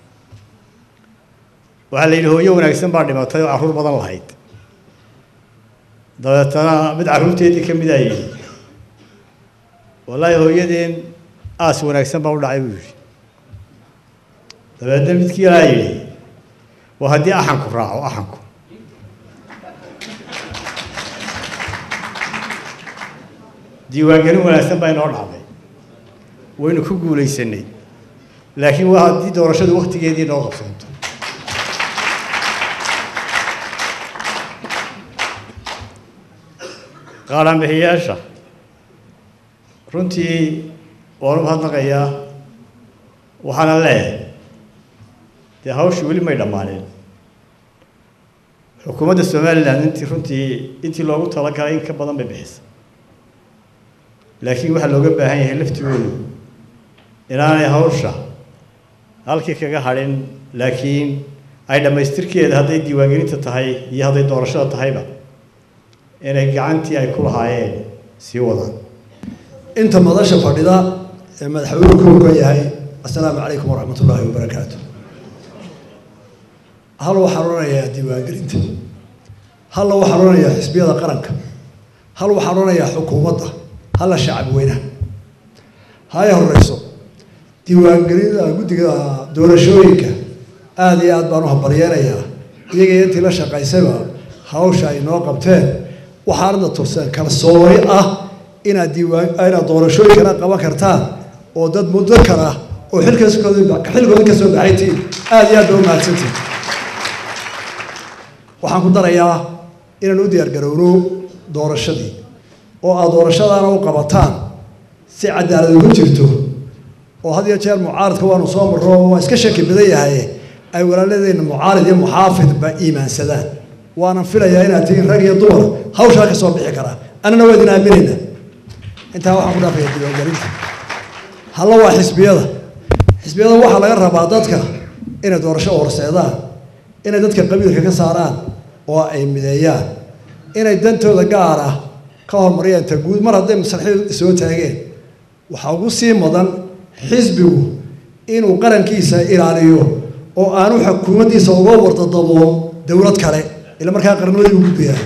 waxaa la yidhi hooyo wanaagsan baa dhimatay oo carruur badan lahayd dabeetana mid carruurteedii ka mid ah yidhi wallaahi hooyadeen aas wanaagsan baa u dhacay buu yidhi dabeetna midkii kalaa yidhi waa haddii axanku raaco axanku diiwaangelin wanaagsan baa inoo dhacday waynu ku guulaysanay laakiin waa haddii doorashadu waqtigeedii noo qabsanto qaadhaan bixiyayaasha runtii waan u mahadnaqayaa waxaana leeyahay dee hawshii weli may dhammaanin xukuumadda Somaliland intii loogu talagalay in ka badan bay bixisay laakiin waxaa looga baahan yahay laftigoodu inaanay hawsha halkii kaga hadhin laakiin ay dhammaystirkeeda hadday diiwaangelinta tahay iyo hadday doorashada tahayba inay gacantii ay ku lahaayeen sii wadaan inta madasha fadhida ee madaxweynuhu ka yahay assalaamu calaykum waraxmatullaahi wabarakaatu hal waxaan oranayaa diiwaangelinta hal waxaan oranayaa xisbiyada qaranka hal waxaan oranayaa xukuumadda hal shacab weynaha hay horeyso diiwaangelinta guddiga doorashooyinka aad iyo aad baan u hambalyeeynaya iyaga intii la shaqaysayba hawsha ay noo qabteen waxaana turseen kalsooni ah inaad doorashooyinkana qaban kartaan oo dad muddo kala oo xilkooda ka soo baxaytiin aad iyo aad u mahadsantiin waxaan ku darayaa inaan u diyaar garowno doorashadii oo aad doorashadaana u qabataan si cadaalad ugu jirto oo had iyo jeer mucaaradka waanu soo marro waa iska shaki badan yahay ay walaaladeenna mucaarid iyo muxaafidba iimaansadaan waanan filayaa inaad tihiin rag iyo dumar hawshaa ka soo bixi karaa annana waa idin aaminayna intaa waxaan ku dhaafaya diiwaangelinta halla waa xisbiyada waxaa laga rabaa dadka inay doorasho horseedaan inay dadka qabiilka ka saaraan oo ay mideeyaan inay dantooda gaar ah ka hormariyaan ta guud mar hadday maslaxadu soo taageen waxaa ugu sii mudan xisbigu inuu qarankiisa ilaaliyo oo aanu xukuumaddiisa uga wardadabo dowlad kale ila markaa qarnimadii u gudbaya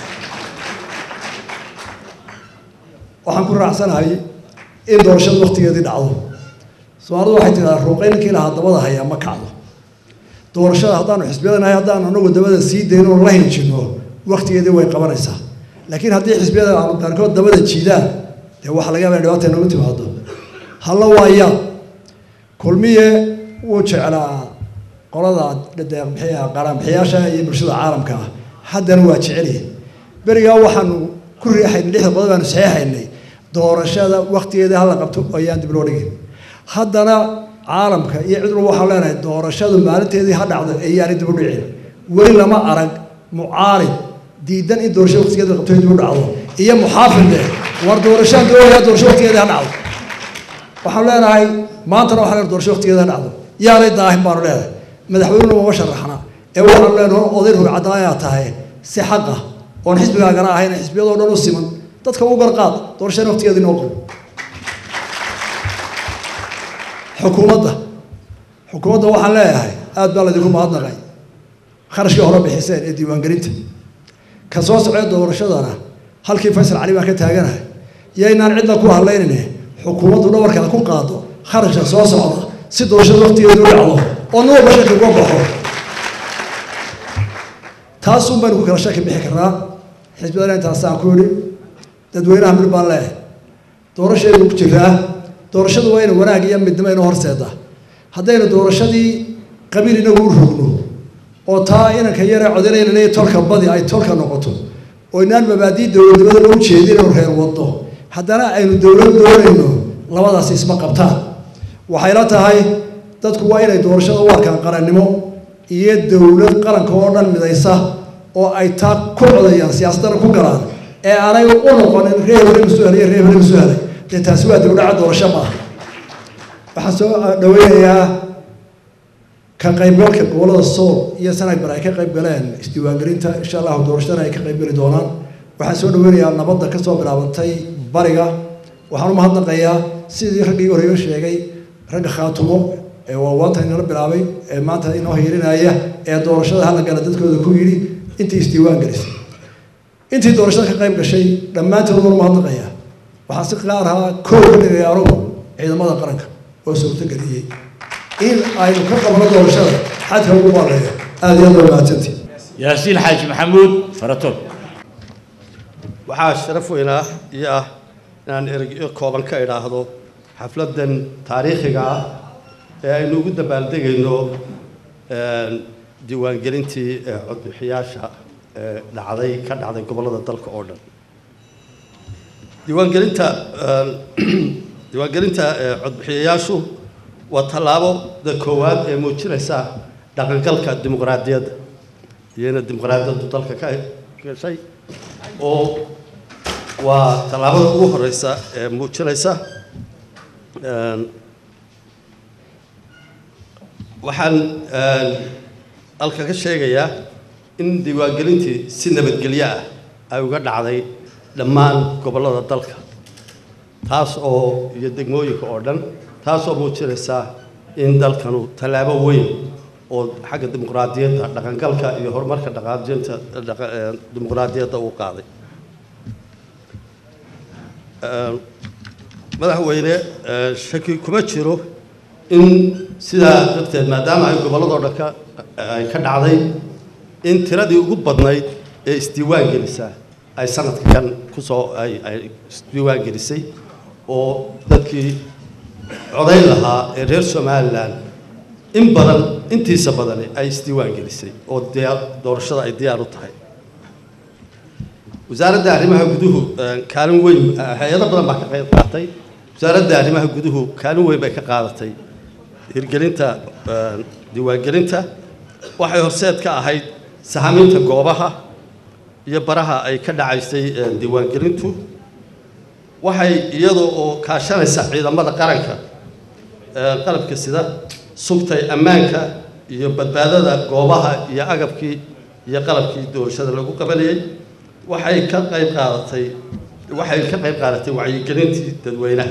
waxaan ku raacsanahay in doorashada waqtigeedii dhacdo Soomaalidu waxay tiraa ruuqeynkii lahaa dabada haya ma kacdo doorashada haddaanu xisbiyadanahay haddaanu anagu dabada sii dayno oo la hinjino waqtigeedii way qabanaysaa laakiin haddii xisbiyada aanu qaarkood dabada jiidaan dee waxa laga yaabaa dhibaato inoogu timaado halla waaya kulmiye wuu jeclaa qolada qaran bixiyaasha iyo bulshada caalamka ah haddana waa jeceliye berigaa waxaanu ku riixaynay lixda qodob aanu saxiixaynay doorashada waqtigeedii hala qabto ayaan dib loo dhigin haddana caalamka iyo cid walba waxaan leenahay doorashadu maalinteedii ha dhacdo ayaanay dib u dhicin weli lama arag mucaarid diidan in doorashada waqtigeedii qabto dib u dhacdo iyo muxaafide war doorashada dooyaa doorashada waqtigeedii ha dhacdo waxaan leenahay maantana waxaan leenahay doorashada waqtigeedii ha dhacdo yaanay daahin baanu leenahay madaxweynuhu ma sharaxna ee waxaan leenahay oday ruucada ayaa tahay si xaq ah oon xisbigaagana ahayn xisbiyadoo dhan u siman dadka u garqaad doorashada waqtigeedii noo qabo xukuumadda waxaan leeyahay aad baa laydinku mahadnaqay kharashkii hore bixiseen ee diiwaangelinta ka soo socday doorashadana halkii Faysal Cali baan ka taaganahay yaynaan cidna ku hadlaynayne xukuumaddu dhawarkeeda ku qaado kharashka soo socda si doorashada waqtigeedu u dhacdo oo noo bashaka uga baxo taas un baan ku kala shaki bixi karnaa xisbiyadana intaasaan ku yidhi dadweynaha mid baan leeyahay doorashaynu ku jiraa doorashadu waa ina wanaag iyo midnimo inoo horseeda haddaynu doorashadii qabiil inagu u rogno oo taa inanka yare codanayna tolka badi ay tolka noqoto oo inaan mabaadii dowladnimada loo jeedin oo reer wado haddana aynu dowlad doonayno labadaas isma qabtaan waxay la tahay dadku waa inay doorashada u arkaan qarannimo iyo dowlad qaranka oo dhan midaysa oo ay taa ku codayaan siyaasadana ku galaan ee aanay u noqonin reer su'aalay dee taasi waa dowladda doorasho maaha waxaan soo dhaweynayaa ka qaybgalka gobolada sool iyo sanaag bar ay ka qayb galeen isdiiwaangelinta insha allahu doorashadana ay ka qayb geli doonaan waxaan soo dhaweynayaa nabadda ka soo bilaabantay bariga waxaan u mahadnaqayaa sidii raggii horeeyo sheegay ragga khaatumo ee waawaanta inala bilaabay ee maanta inoo hiirinaya ee doorashada hala gala dadkooda ku yidhi intii isdiiwaan gelisay intii doorashada ka qayb gashay dhammaantood waan u mahadnaqayaa waxaan si qaar ahaa koow ka dhigaya anugu ciidamada qaranka oo suurtageliyey in aynu ka qabno doorashada xadka ugu baaleeyo aada iyo aada u mahadsantii yaasiin xaaji maxamuud faratoon waxaa sharaf weynaa iyo ah inaan ereyyo kooban ka idhaahdo xafladan taariikhiga ah ee aynu ugu dabaaldegayno diiwaangelintii codbixiyaasha ka dhacday gobollada dalka oo dhan diiwaangelinta codbixiyayaashu waa tallaabada koowaad ee muujinaysa dhaqangalka dimuqraadiyadda iyana dimuqraadiyaddu dalka ka gashay oo waa tallaabada ugu horeysa ee muujinaysa waxaan halka ka sheegayaa in diiwaangelintii si nabadgelyo ah ay uga dhacday dhammaan gobollada dalka taas oo iyo degmooyinka oo dhan taasoo muujinaysa in dalkanu tallaabo weyn oo xagga dimuqraadiyadda dhaqangalka iyo horumarka dimuqraadiyadda uu qaaday madaxweyne shaki kuma jiro in sidaa darteed maadaama ay gobolladoo dhan ay ka dhacday in tiradii ugu badnayd ee isdiiwaan gelisa ay sanadka kan kusoo ay isdiiwaan gelisay oo dadkii codayn lahaa ee reer somalilan in badan intiisa badani ay isdiiwaan gelisay oo doorashada ay diyaar u tahay wasaaradda arrimaha guduhu kaalin weyn hay-ado badan baa ka qayb qaatay wasaaradda arrimaha guduhu kaalin weyn bay ka qaadatay hirgelinta diiwaangelinta waxay horseed ka ahayd sahaminta goobaha iyo baraha ay ka dhacaysay diiwaangelintu waxay iyadoo oo kaashanaysa ciidamada qaranka qalabka sida sugtay ammaanka iyo badbaadada goobaha iyo agabkii iyo qalabkii doorashada lagu qabanayay waxay ka qayb qaadatay wacyigelintii dadweynaha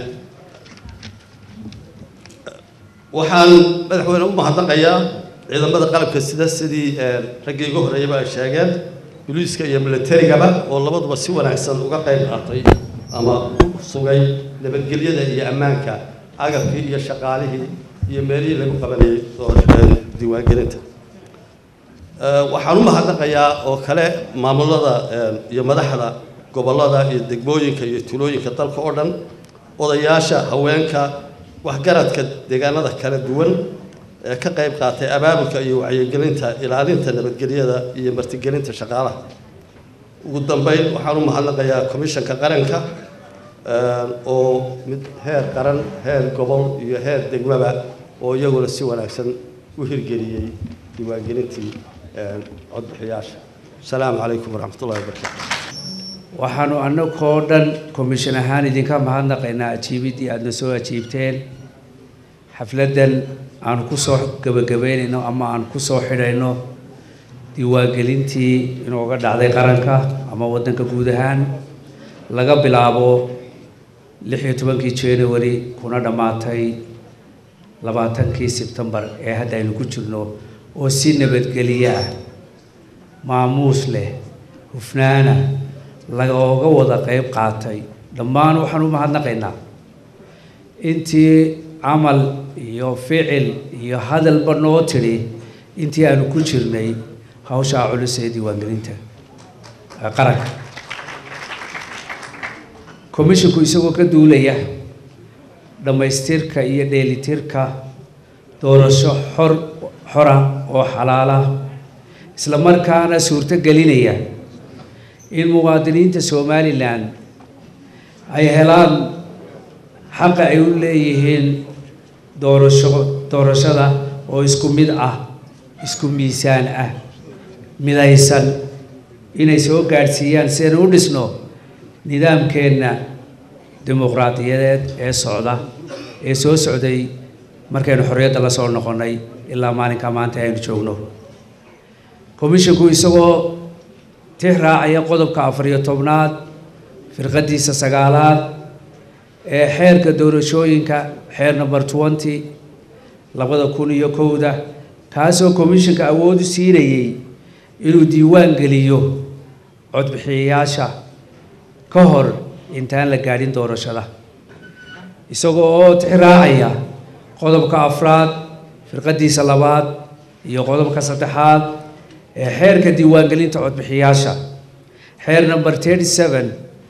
waxaan madaxweyne u mahadnaqayaa ciidamada qalabka sida sidii raggii ugu horeeyaba ay sheegeen booliiska iyo militarigaba oo labaduba si wanaagsan uga qayb qaatay ama u sugay nabadgelyada iyo ammaanka agabkii iyo shaqaalihii iyo meelihii lagu qabanayay diiwaangelinta waxaan u mahadnaqayaa oo kale maamulada iyo madaxda gobollada iyo degmooyinka iyo tulooyinka dalka oo dhan odayaasha haweenka waxgaradka deegaanada kala duwan ee ka qayb qaatay abaabulka iyo wacyigelinta ilaalinta nabadgelyada iyo martigelinta shaqaalaha ugu dambeyn waxaan u mahadnaqayaa komishanka qaranka oo mid heer qaran heer gobol iyo heer degmaba oo iyaguna si wanaagsan u hirgeliyey diiwaangelintii codbixiyaasha asalaamu calaykum waraxmatullahi wabarakaatu waxaanu annagoo dhan komishan ahaan idinka mahadnaqaynaa ajiibiddii aadna soo ajiibteen xafladdan aan ku soo gebagabeynayno ama aan ku soo xidhayno diiwaangelintii inooga dhacday qaranka ama waddanka guud ahaan laga bilaabo 16 January kuna dhammaatay 20 September ee hadda aynu ku jirno oo si nabadgelyo ah maamuus leh hufnaana lagooga wada qayb qaatay dhammaan waxaan u mahadnaqaynaa intii camal iyo ficil iyo hadalba noo tiri intii aanu ku jirnay hawsha culus ee diiwaangelinta qaranka commissionku isagoo ka duulaya dhamaystirka iyo dheelitirka doorasho xora oo xalaala isla markaana suurto gelinaya in muwaadiniinta Somaliland ay helaan xaq ay u leeyihiin doorashada oo isku mid ah isku miisaan ah midaysan inay soo gaarsiiyaan si aan u dhisno nidaamkeena dimuqraadiyadeed ee socda ee soo socday markaynu xorriyadda la soo noqonay ilaa maalinka maanta aynu joogno commissionku isagoo tixraacaya qodobka 14aad firqadiisa 9aad ee xeerka doorashooyinka xeer number 20 2001 kaasoo commissionka awood u siinayay inuu diiwaan geliyo codbixiyayaasha ka hor intaan la gaadhin doorashada isagoo oo tixraacaya qodobka 4aad firqadiisa 2aad iyo qodobka 3aad ee xeerka diiwaan gelinta codbixiyayaasha xeer number 37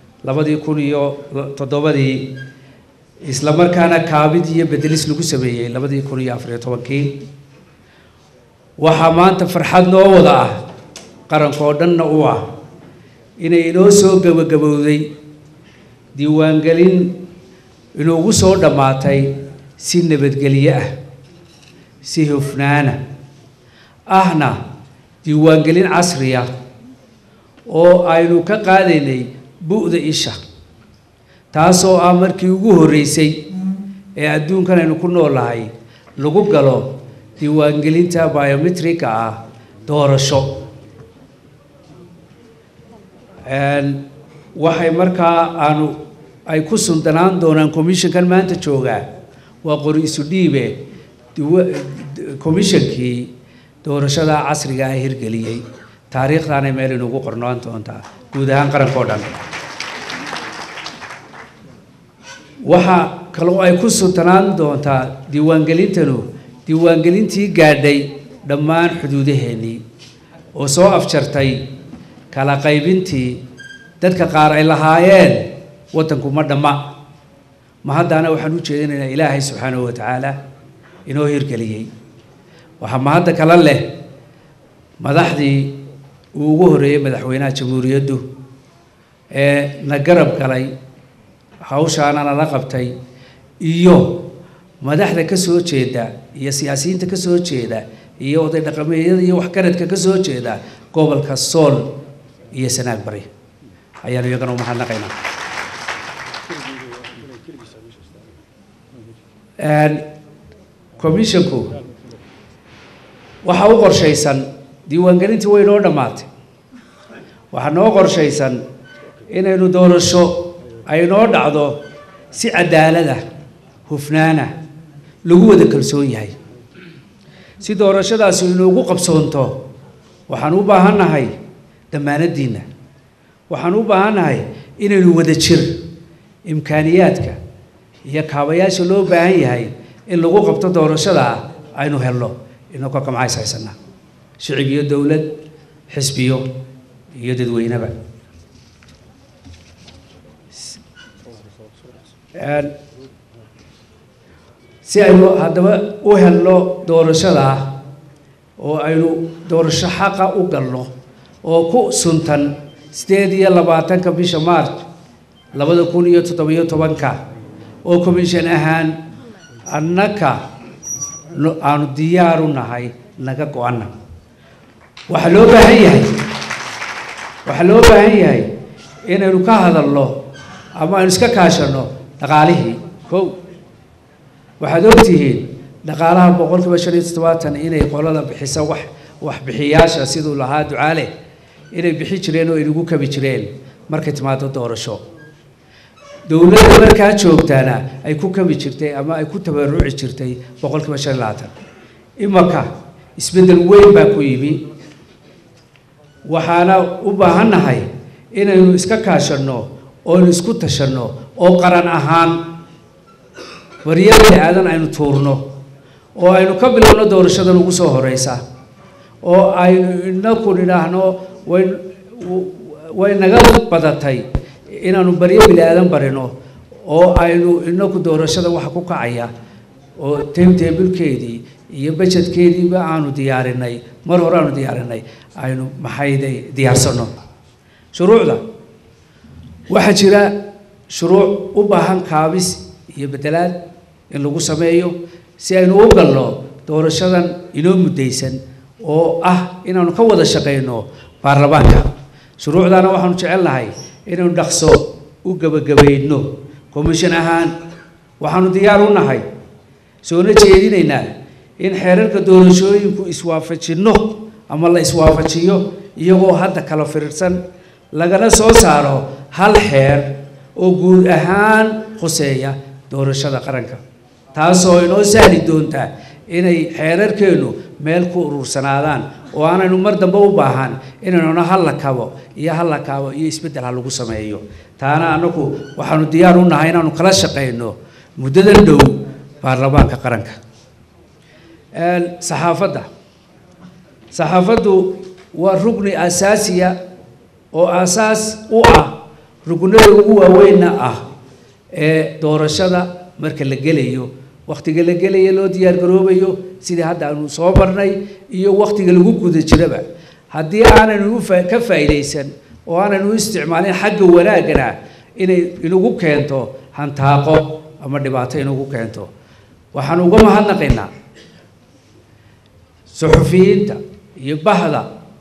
2007 isla markaana kaabid iyo bedelis lagu sameeyay 2014 waxa maanta farxad noo wada ah qaranka oo dhanna u ah inay inoo soo gabagabowday diiwaan gelin inuu ugu soo dhamaatay si nabadgelyo ah si hufnaana ahna diiwaan gelin casri ah oo aynu ka qaadaynay bu'da isha taasoo ah markii ugu horeysay ee adduunkan aynu ku noolahay lagu galo diiwaan gelinta biometric ah doorasho waxay markaa ay ku suntanaan doonaan commissionkan maanta jooga waa qori isu dhiibe commissionkii doorashada casriga ah hirgeliyay taariikhdaana meel inoogu qornaan doontaa guud ahaan qaranka oo dhan waxa kaloo ay ku suntanaan doontaa diiwaangelintii gaadhay dhammaan xuduudaheennii oo soo afjartay kala qaybintii dadka qaar ay lahaayeen waddanku ma dhamma ma haddana waxaan u jeedinaynaa ilaahay subxaanahu wa tacaala inoo hirgeliyey waxaa mahadda kala leh madaxdii uu ugu horeeyey madaxweynaha jamhuuriyaddu ee na garab galay hawshaana nala qabtay iyo madaxda ka soo jeeda iyo siyaasiyiinta ka soo jeeda iyo oday dhaqameedyada iyo waxgaradka ka soo jeeda gobolka Sool iyo Sanaag Bari ayaanu iyagana u mahadnaqaynaa commissionku waxa uu qorshaysan diiwaangelintii way noo dhamaatay waxa noo qorshaysan inaynu doorasho ay noo dhacdo si cadaalad ah hufnaana lagu wada kalsoon yahay si doorashadaas inoogu qabsoonto waxaan u baahanahay damaanadiina waxaan u baahanahay inaynu wada jir imkaaniyaadka iyo kaabayaasha loo baahan yahay in lagu qabto doorashada aynu helno inagoo kamcays haysana shicib iyo dawlad xisbiyo iyo dadweynaba si aynu haddaba u helno doorashada oo aynu doorasho xaqa u galno oo ku suntan 28 bisha March 2017 oo commission ahaan annaka aanu diyaar u nahay naga go'ana waxa loo baahan yahay inaynu ka hadalno ama aynu iska kaashano dhaqaalihii waxaad ogtihiin dhaqaalaha 175 inay qolada bixisa wax bixiyaasha sidoo lahaa ducaale inay bixi jireen oo inagu kabi jireen markay timaado doorasho dawladda markaa joogtaana ay ku kabi jirtay ama ay ku tabaruci jirtay 125 imaka isbedel weyn baa ku yimi waxaana u baahanahay inaynu iska kaashano oo isku tashano oo qaran ahaan wariyada aadan aynu tuurno oo aynu ka bilowno doorashadan ugu soo horeysa oo aynu inaku nidhaahno way naga badatay inaanu baryo bini aadan barino oo aynu inagu doorashada waxa ku kacaya oo timetable-keedii iyo budget-keediiba aanu diyaarinay mar hore aanu diyaarinay aynu maxayday diyaarsano shuruucda waxaa jira shuruuc u baahan kaabis iyo bedelaad in lagu sameeyo si aynu u galno doorashadan inoo muddaysan oo ah inaanu ka wada shaqayno baarlamaanka shuruucdana waxaanu jecelnahay inaynu dhaqso u gabagabayno commission ahaan waxaanu diyaar u nahay soona jeedinaynaa in xeerarka doorashooyinku iswaafajinno ama la iswaafajiyo iyagoo hadda kala firirsan lagana soo saaro hal xeer oo guud ahaan khuseeya doorashada qaranka taasoo inoo sahli doonta inay xeerarkeenu meel ku urursanaadaan oo aanaynu mar dambe u baahan inaynu hal la kabo iyo isbeddel ha lagu sameeyo taana anagu waxaanu diyaar u nahay inaanu kala shaqayno muddadan dhow baarlamaanka qaranka saxaafaddu waa rugni asaasiya oo asaas u ah rugnada ugu waaweynna ah ee doorashada marka la gelayo waqtiga la gelaya loo diyaar garoobayo sidii hadda aanu soo marnay iyo waqtiga lagu guda jiraba haddii aanaynu ka faa'iidaysan oo aanaynu u isticmaalin xagga wanaagana inay inagu keento hantaaqo ama dhibaato inagu keento waxaan uga mahadnaqaynaa suxufiyiinta iyo bahda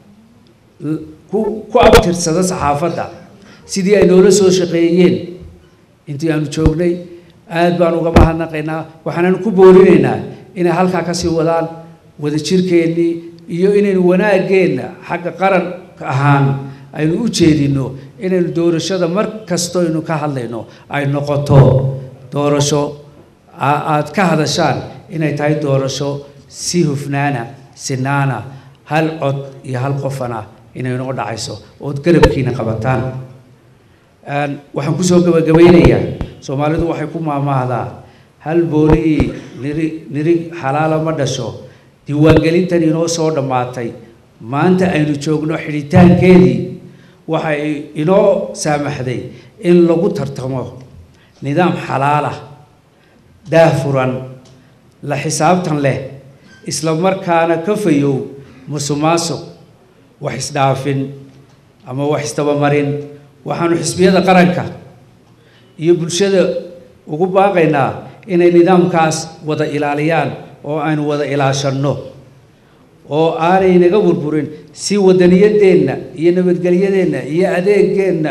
ku abtirsada saxaafadda sidii ay noola soo shaqeeyeen intii aanu joognay aad baan uga mahadnaqaynaa waxaananu ku boorinaynaa inay halkaa kasii wadaan wadajirkeennii iyo inaynu wanaageenna xagga qaranka ahaan aynu u jeedino inaynu doorashada mar kastoo aynu ka hadlayno ay noqoto doorasho aad ka hadashaan inay tahay doorasho si hufnaana sinaana hal cod iyo hal qofana inay noo dhacayso ood garabkiina qabataan waxaan kusoo gabagabaynayaa soomaalidu waxay ku maamaahdaa hal boolii nirig xalaala ma dhasho diiwaangelintan inoo soo dhammaatay maanta aynu joogno xidhitaankeedii waxay inoo saamaxday in lagu tartamo nidaam xalaalah daafuran la xisaabtan leh isla markaana ka fayow musuqmaasuq wax isdhaafin ama wax isdabamarin waxaanu xisbiyada qaranka iyo bulshada ugu baaqaynaa inay nidaamkaas wada ilaaliyaan oo aynu wada ilaashanno oo aanay naga burburin si wadaniyadeenna iyo nabadgelyadeenna iyo adeegeenna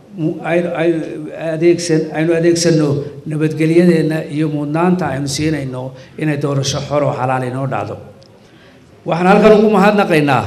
aynu adeegsanno nabadgelyadeenna iyo mudnaanta aynu siinayno inay doorasho xor oo xalaal inoo dhacdo waxaan halkan ugu mahadnaqaynaa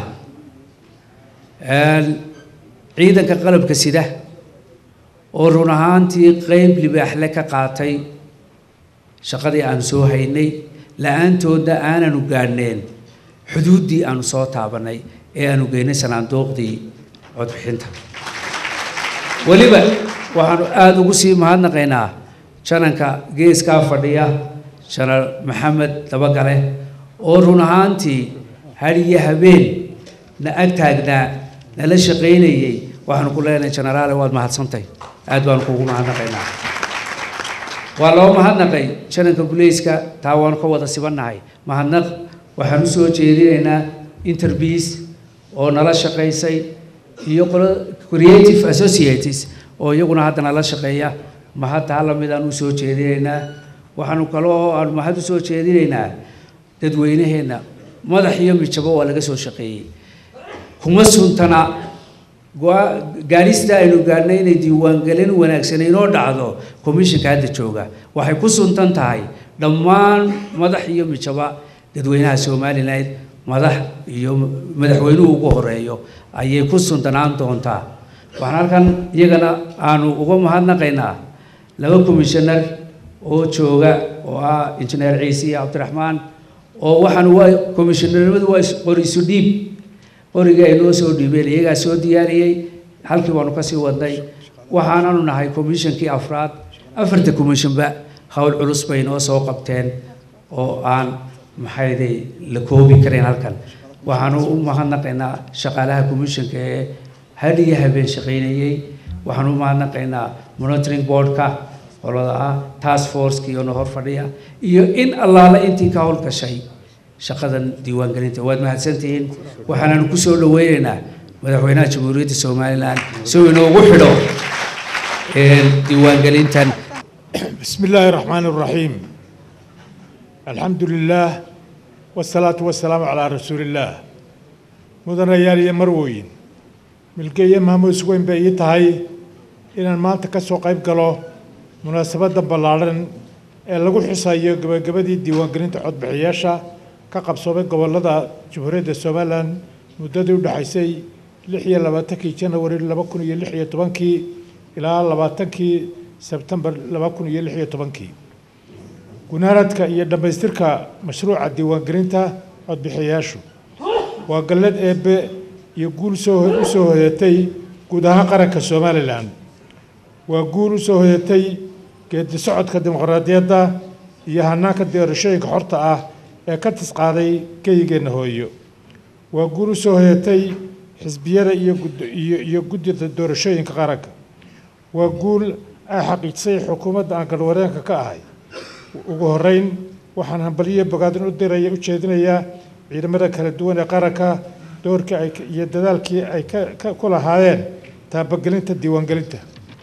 ciidanka qalabka sida oo run ahaantii qeyb libaaxle ka qaatay shaqadii aanu soo haynay la-aantoodna aananu gaadhneen xuduuddii aanu soo taabanay ee aanu geynay sanaanduuqdii codbixinta weliba waxaanu aada ugu sii mahadnaqaynaa jananka geeskaa fadhiya janar maxamed dabagale oo run ahaantii had iyo habeen na ag taagnaa nala shaqaynayay waxaanu ku leenahay jenaraale waad mahadsantahay aad baanu kugu mahadnaqaynaa waa loo mahadnaqay jananka gulayska taa waanu ka wada sibannahay mahadnaq waxaan u soo jeedinaynaa interbiis oo nala shaqaysay iyo qolo creative associates oo iyaguna hadda nala shaqeeya mahad taa lamid aan u soo jeedinaynaa waxaanu kaloo aan mahad u soo jeedinaynaa dadweynaheenna madax iyo mijabo waa laga soo shaqeeyey kuma suntana gaarista aynu gaadhnay inay diiwaangelin wanaagsan inoo dhacdo commissionka hadda jooga waxay ku suntan tahay dhammaan madax iyo mijaba dadweynaha somaliland madax iyo madaxweynuhu ugu horeeyo ayay ku suntanaan doontaa waxaan halkan iyagana aanu uga mahadnaqaynaa laba commissioner oo jooga oo ah injineer ciise iyo cabdiraxmaan oo waxaan waa commissionernimadu waa qoriisu dhiib qorigii ay noo soo dhiibeen iyagaa soo diyaariyey halkii baanu kasii wadnay waxaananu nahay commissionkii afraad afarta commissionba hawl culus bay noo soo qabteen oo aan maxayday la koobi karayn halkan waxaanu u mahadnaqaynaa shaqaalaha commissionka ee had iyo habeen shaqaynayey waxaan u mahadnaqaynaa monitoring boardka qolada ah task force iyo hor fadhiya iyo in allaala intii ka howlgashay shaqadan diiwaangelinta waad mahadsantihiin waxaananu ku soo dhaweynaynaa madaxweynaha jamhuuriyadda somaliland si uu inoogu xidho diiwaangelintan بسم الله الرحمن الرحيم الحمد لله والصلاة والسلام على رسول الله مدن ريالي مروين ملقية ماموس وين بيتهاي إن المانتا كسو قيب قلو مناسبة بلارن اللغو حسايا قبدي ديوان قرين تعود بحياشا كقبصوبة قبل لدى جمهورية السومالان مددو دحيسي لحية لباتكي جنوري لبكون يلحية طبانكي إلى لباتكي سبتمبر 2016 gunaanadka iyo dhamaystirka mashruuca diiwaangelinta codbixiyayaashu waa gallad eebbe iyo guul soo hoyatay guud ahaan qaranka Somaliland waa guul u soo hoyatay geedi socodka dimuqraadiyadda iyo hanaanka doorashooyinka xorta ah ee ka tisqaaday kaygeena hooyo waa guul u soo hoyatay xisbiyada iyo guddida doorashooyinka qaranka waa guul ay xaqiijisay xukuumadda aan galwareenka ka ahay ugu horeyn waxaan hambaliyo bogaadin u jeedinayaa ciidamada kala duwan ee qaranka doorka iyo dadaalkii ay ku lahaayeen taabagelinta diiwaangelinta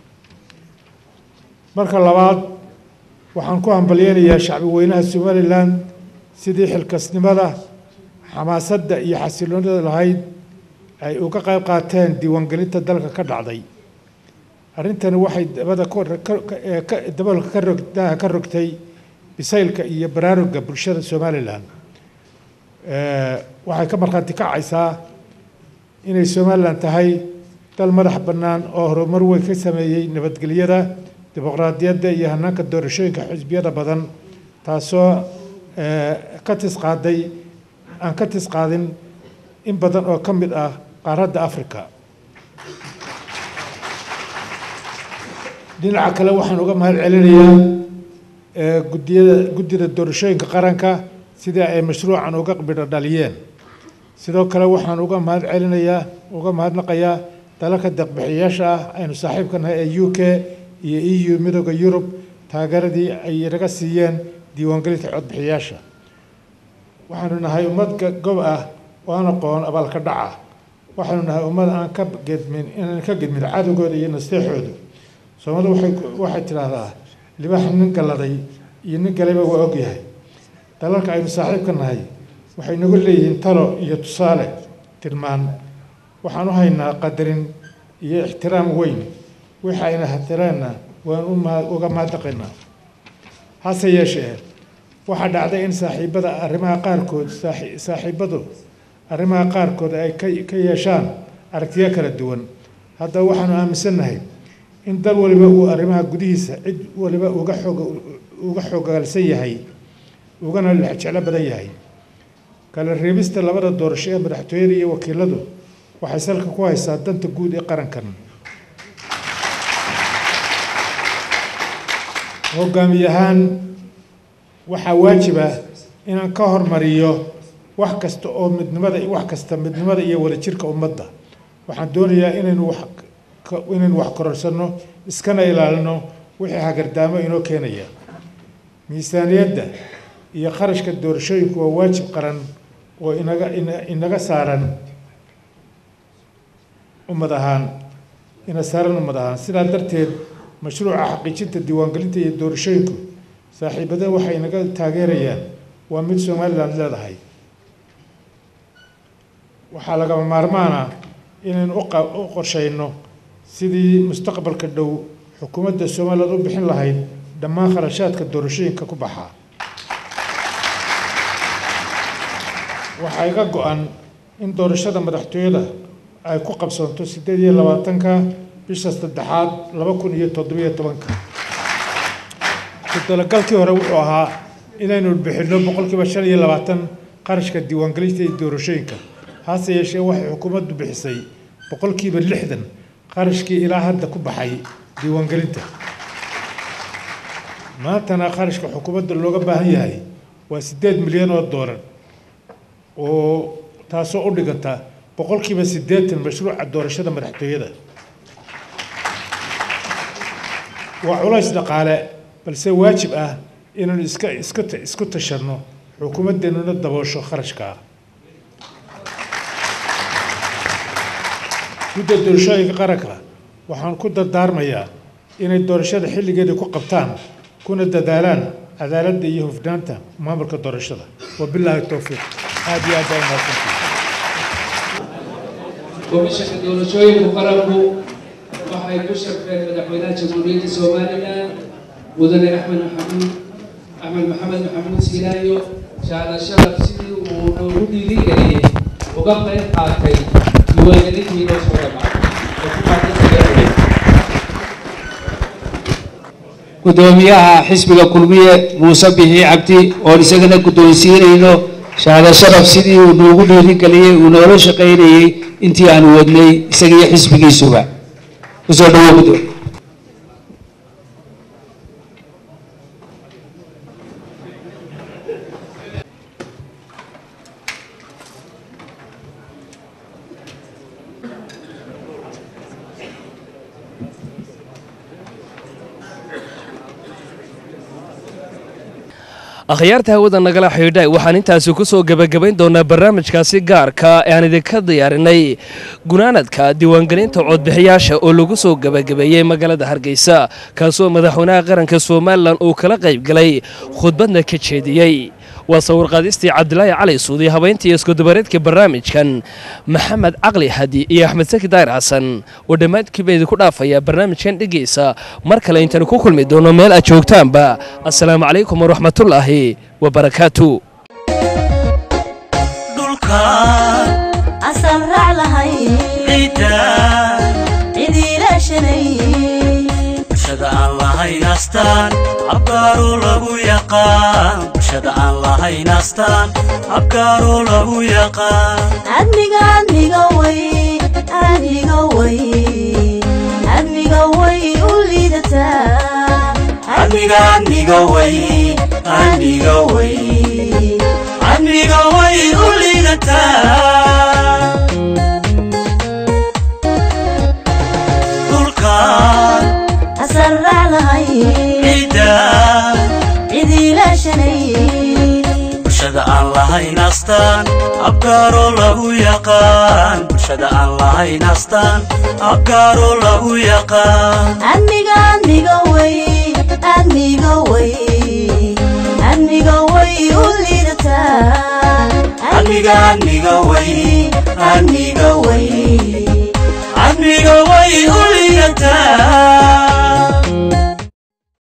marka labaad waxaan ku hambaliyeynayaa shacbi weynaha Somaliland sidii xilkasnimada xamaasadda iyo xasiloonida lahayd ay uga qayb qaateen diiwaangelinta dalka ka dhacday arintani waxay dabalka ka rogtay bisaylka iyo baraaruga bulshada Somaliland waxay ka markhaati kacaysaa inay Somaliland tahay dal madax bannaan oo horumar weyn ka sameeyay nabadgelyada dimuqraadiyadda iyo hanaanka doorashooyinka xisbiyada badan taasoo aan ka tisqaadin in badan oo ka mid ah qaaradda Afrika dhinaca kale waxaan uga mahad celinayaa guddida doorashooyinka qaranka sidii ay mashruucan uga qibir dhaliyeen sidoo kale waxaan uga mahadnaqayaa dalalka deeq-bixiyayaasha ah aynu saaxiibka nahay ee UK iyo EU midowga Yurub taageeradii ay naga siiyeen diiwaangelinta codbixiyayaasha waxaanu nahay ummad gob ah oo aan aqoon abaalka dhaca waxaanu nahay ummad aan ka gedmin cadowgooda iyo nasteexooda Soomaalidu waxay tiraahdaa libax nin galaday iyo nin galeba waa og yahay dalalka aynu saaxiibka nahay waxay nagu leeyihiin talo iyo tusaale tilmaan waxaan u haynaa qadarin iyo ixtiraam weyn waxayna hatirana waan uga mahadnaqaynaa hase yeeshee waxaa dhacday in saaxiibadu arrimaha qaarkood ay ka yeeshaan aragtiyo kala duwan haddaba waxaanu aaminsanahay in dal waliba uu arrimaha gudihiisa cid waliba uga xogaalsan yahay ugana jeclo badan yahay kala reebista labada doorasho ee madaxtooyada iyo wakiiladu waxay salka ku haysaa danta guud ee qarankan hogaamiyahan waxaa waajib ah inaan ka hormariyo wax kasta midnimada iyo wadajirka ummadda waxaan doonayaa inaynu wax kororsano iskana ilaalino wixii hagardaamo inoo keenaya miisaaniyadda iyo kharashka doorashooyinku waa waajib qaran oo inaga saaran ummad ahaan sidaa darteed mashruuca xaqiijinta diiwaangelinta iyo doorashooyinku saaxiibada waxay naga taageerayaan waa mid Somaliland leedahay waxaa lagama maarmaan ah inaynu u qorshayno sidii mustaqbalka dhow xukuumadda Somaliland u bixin lahayd dhammaan kharashaadka doorashooyinka ku baxa waxaa iga go'an in doorashada madaxtooyada ay ku qabsanto 28-ka bisha 3aad 2017 talagalkii hore wuxuu ahaa inaynu bixino 25% qarashka diiwaangelinta iyo doorashooyinka hase yeeshee waxay xukuumaddu bixisay 60% qarashkii ilaa hadda ku baxay diiwaangelinta maantana qarashka xukuumadda looga baahan yahay waa 8 milyan oo doolar oo taasoo u dhiganta 80% mashruuca doorashada madaxtooyada وعلاش دقالة بل سو واجب إنه إسكت تشرنه حكومة إنه ندبوشو خرجكا كده دورشاي قرقة وحن كده دار مياه إن الدورشة حل جدي كقبطان كنا ددالان عدالة دي يهفدانتا ما مرك الدورشة وبالله التوفيق هذه أداء وبشكل دورشاي مقربو waxay ku shaqeeyeen madaxweynaha jamhuuriyadda Soomaaliland mudane Axmed Maxamed Siilaayo shaada sharaf sidii uu ugu dhiirigeliyay uga qayb qaatay diiwaangelintii loo soo dhaafay gudoomiyaha xisbiga kulmiye Muuse Bixi Cabdi oo isagana guddoonsiinayno shaada sharaf sidii uu ugu dhiirigeliyay uu noola shaqeynayay intii aan wadnay isaga xisbigiisuba وزاد وقته akhyaarta hawada nagala xidhay waxaan intaasi ku soo gabagabayn doonaa barnaamijkaasi gaarka ee aan idinka diyaarinay gunaanadka diiwaangelinta codbixiyaasha oo lagu soo gabagabeeyey magaalada Hargeysa kaasoo madaxweynaha qaranka Soomaaliland uu kala qayb galay khudbadna ka jeediyay وصور قادستي عبد الله علي سودي هبينتي اسكو دبريدك برنامجكن محمد عقلي هدي يا احمد سكي داير حسن ودماد كبيد ku dhaafaya barnaamijkan dhigeysa markale intaan ku kulmi doono meel aad joogtaan ba assalamu alaykum wa rahmatullahi wa barakatuh dhulka asal raalahay ciida cidila shanay shada allah inastan abgaru lagu yaqaan shada allah inastan abgaru lagu yaqaan admiga way ulidata admiga way ulidata dhulka asal raalahay ciida cidila shanay shada allah inastan abgaru lagu yaqaan shada allah inastan abgaru lagu yaqaan admiga way ulidata admiga way ulidata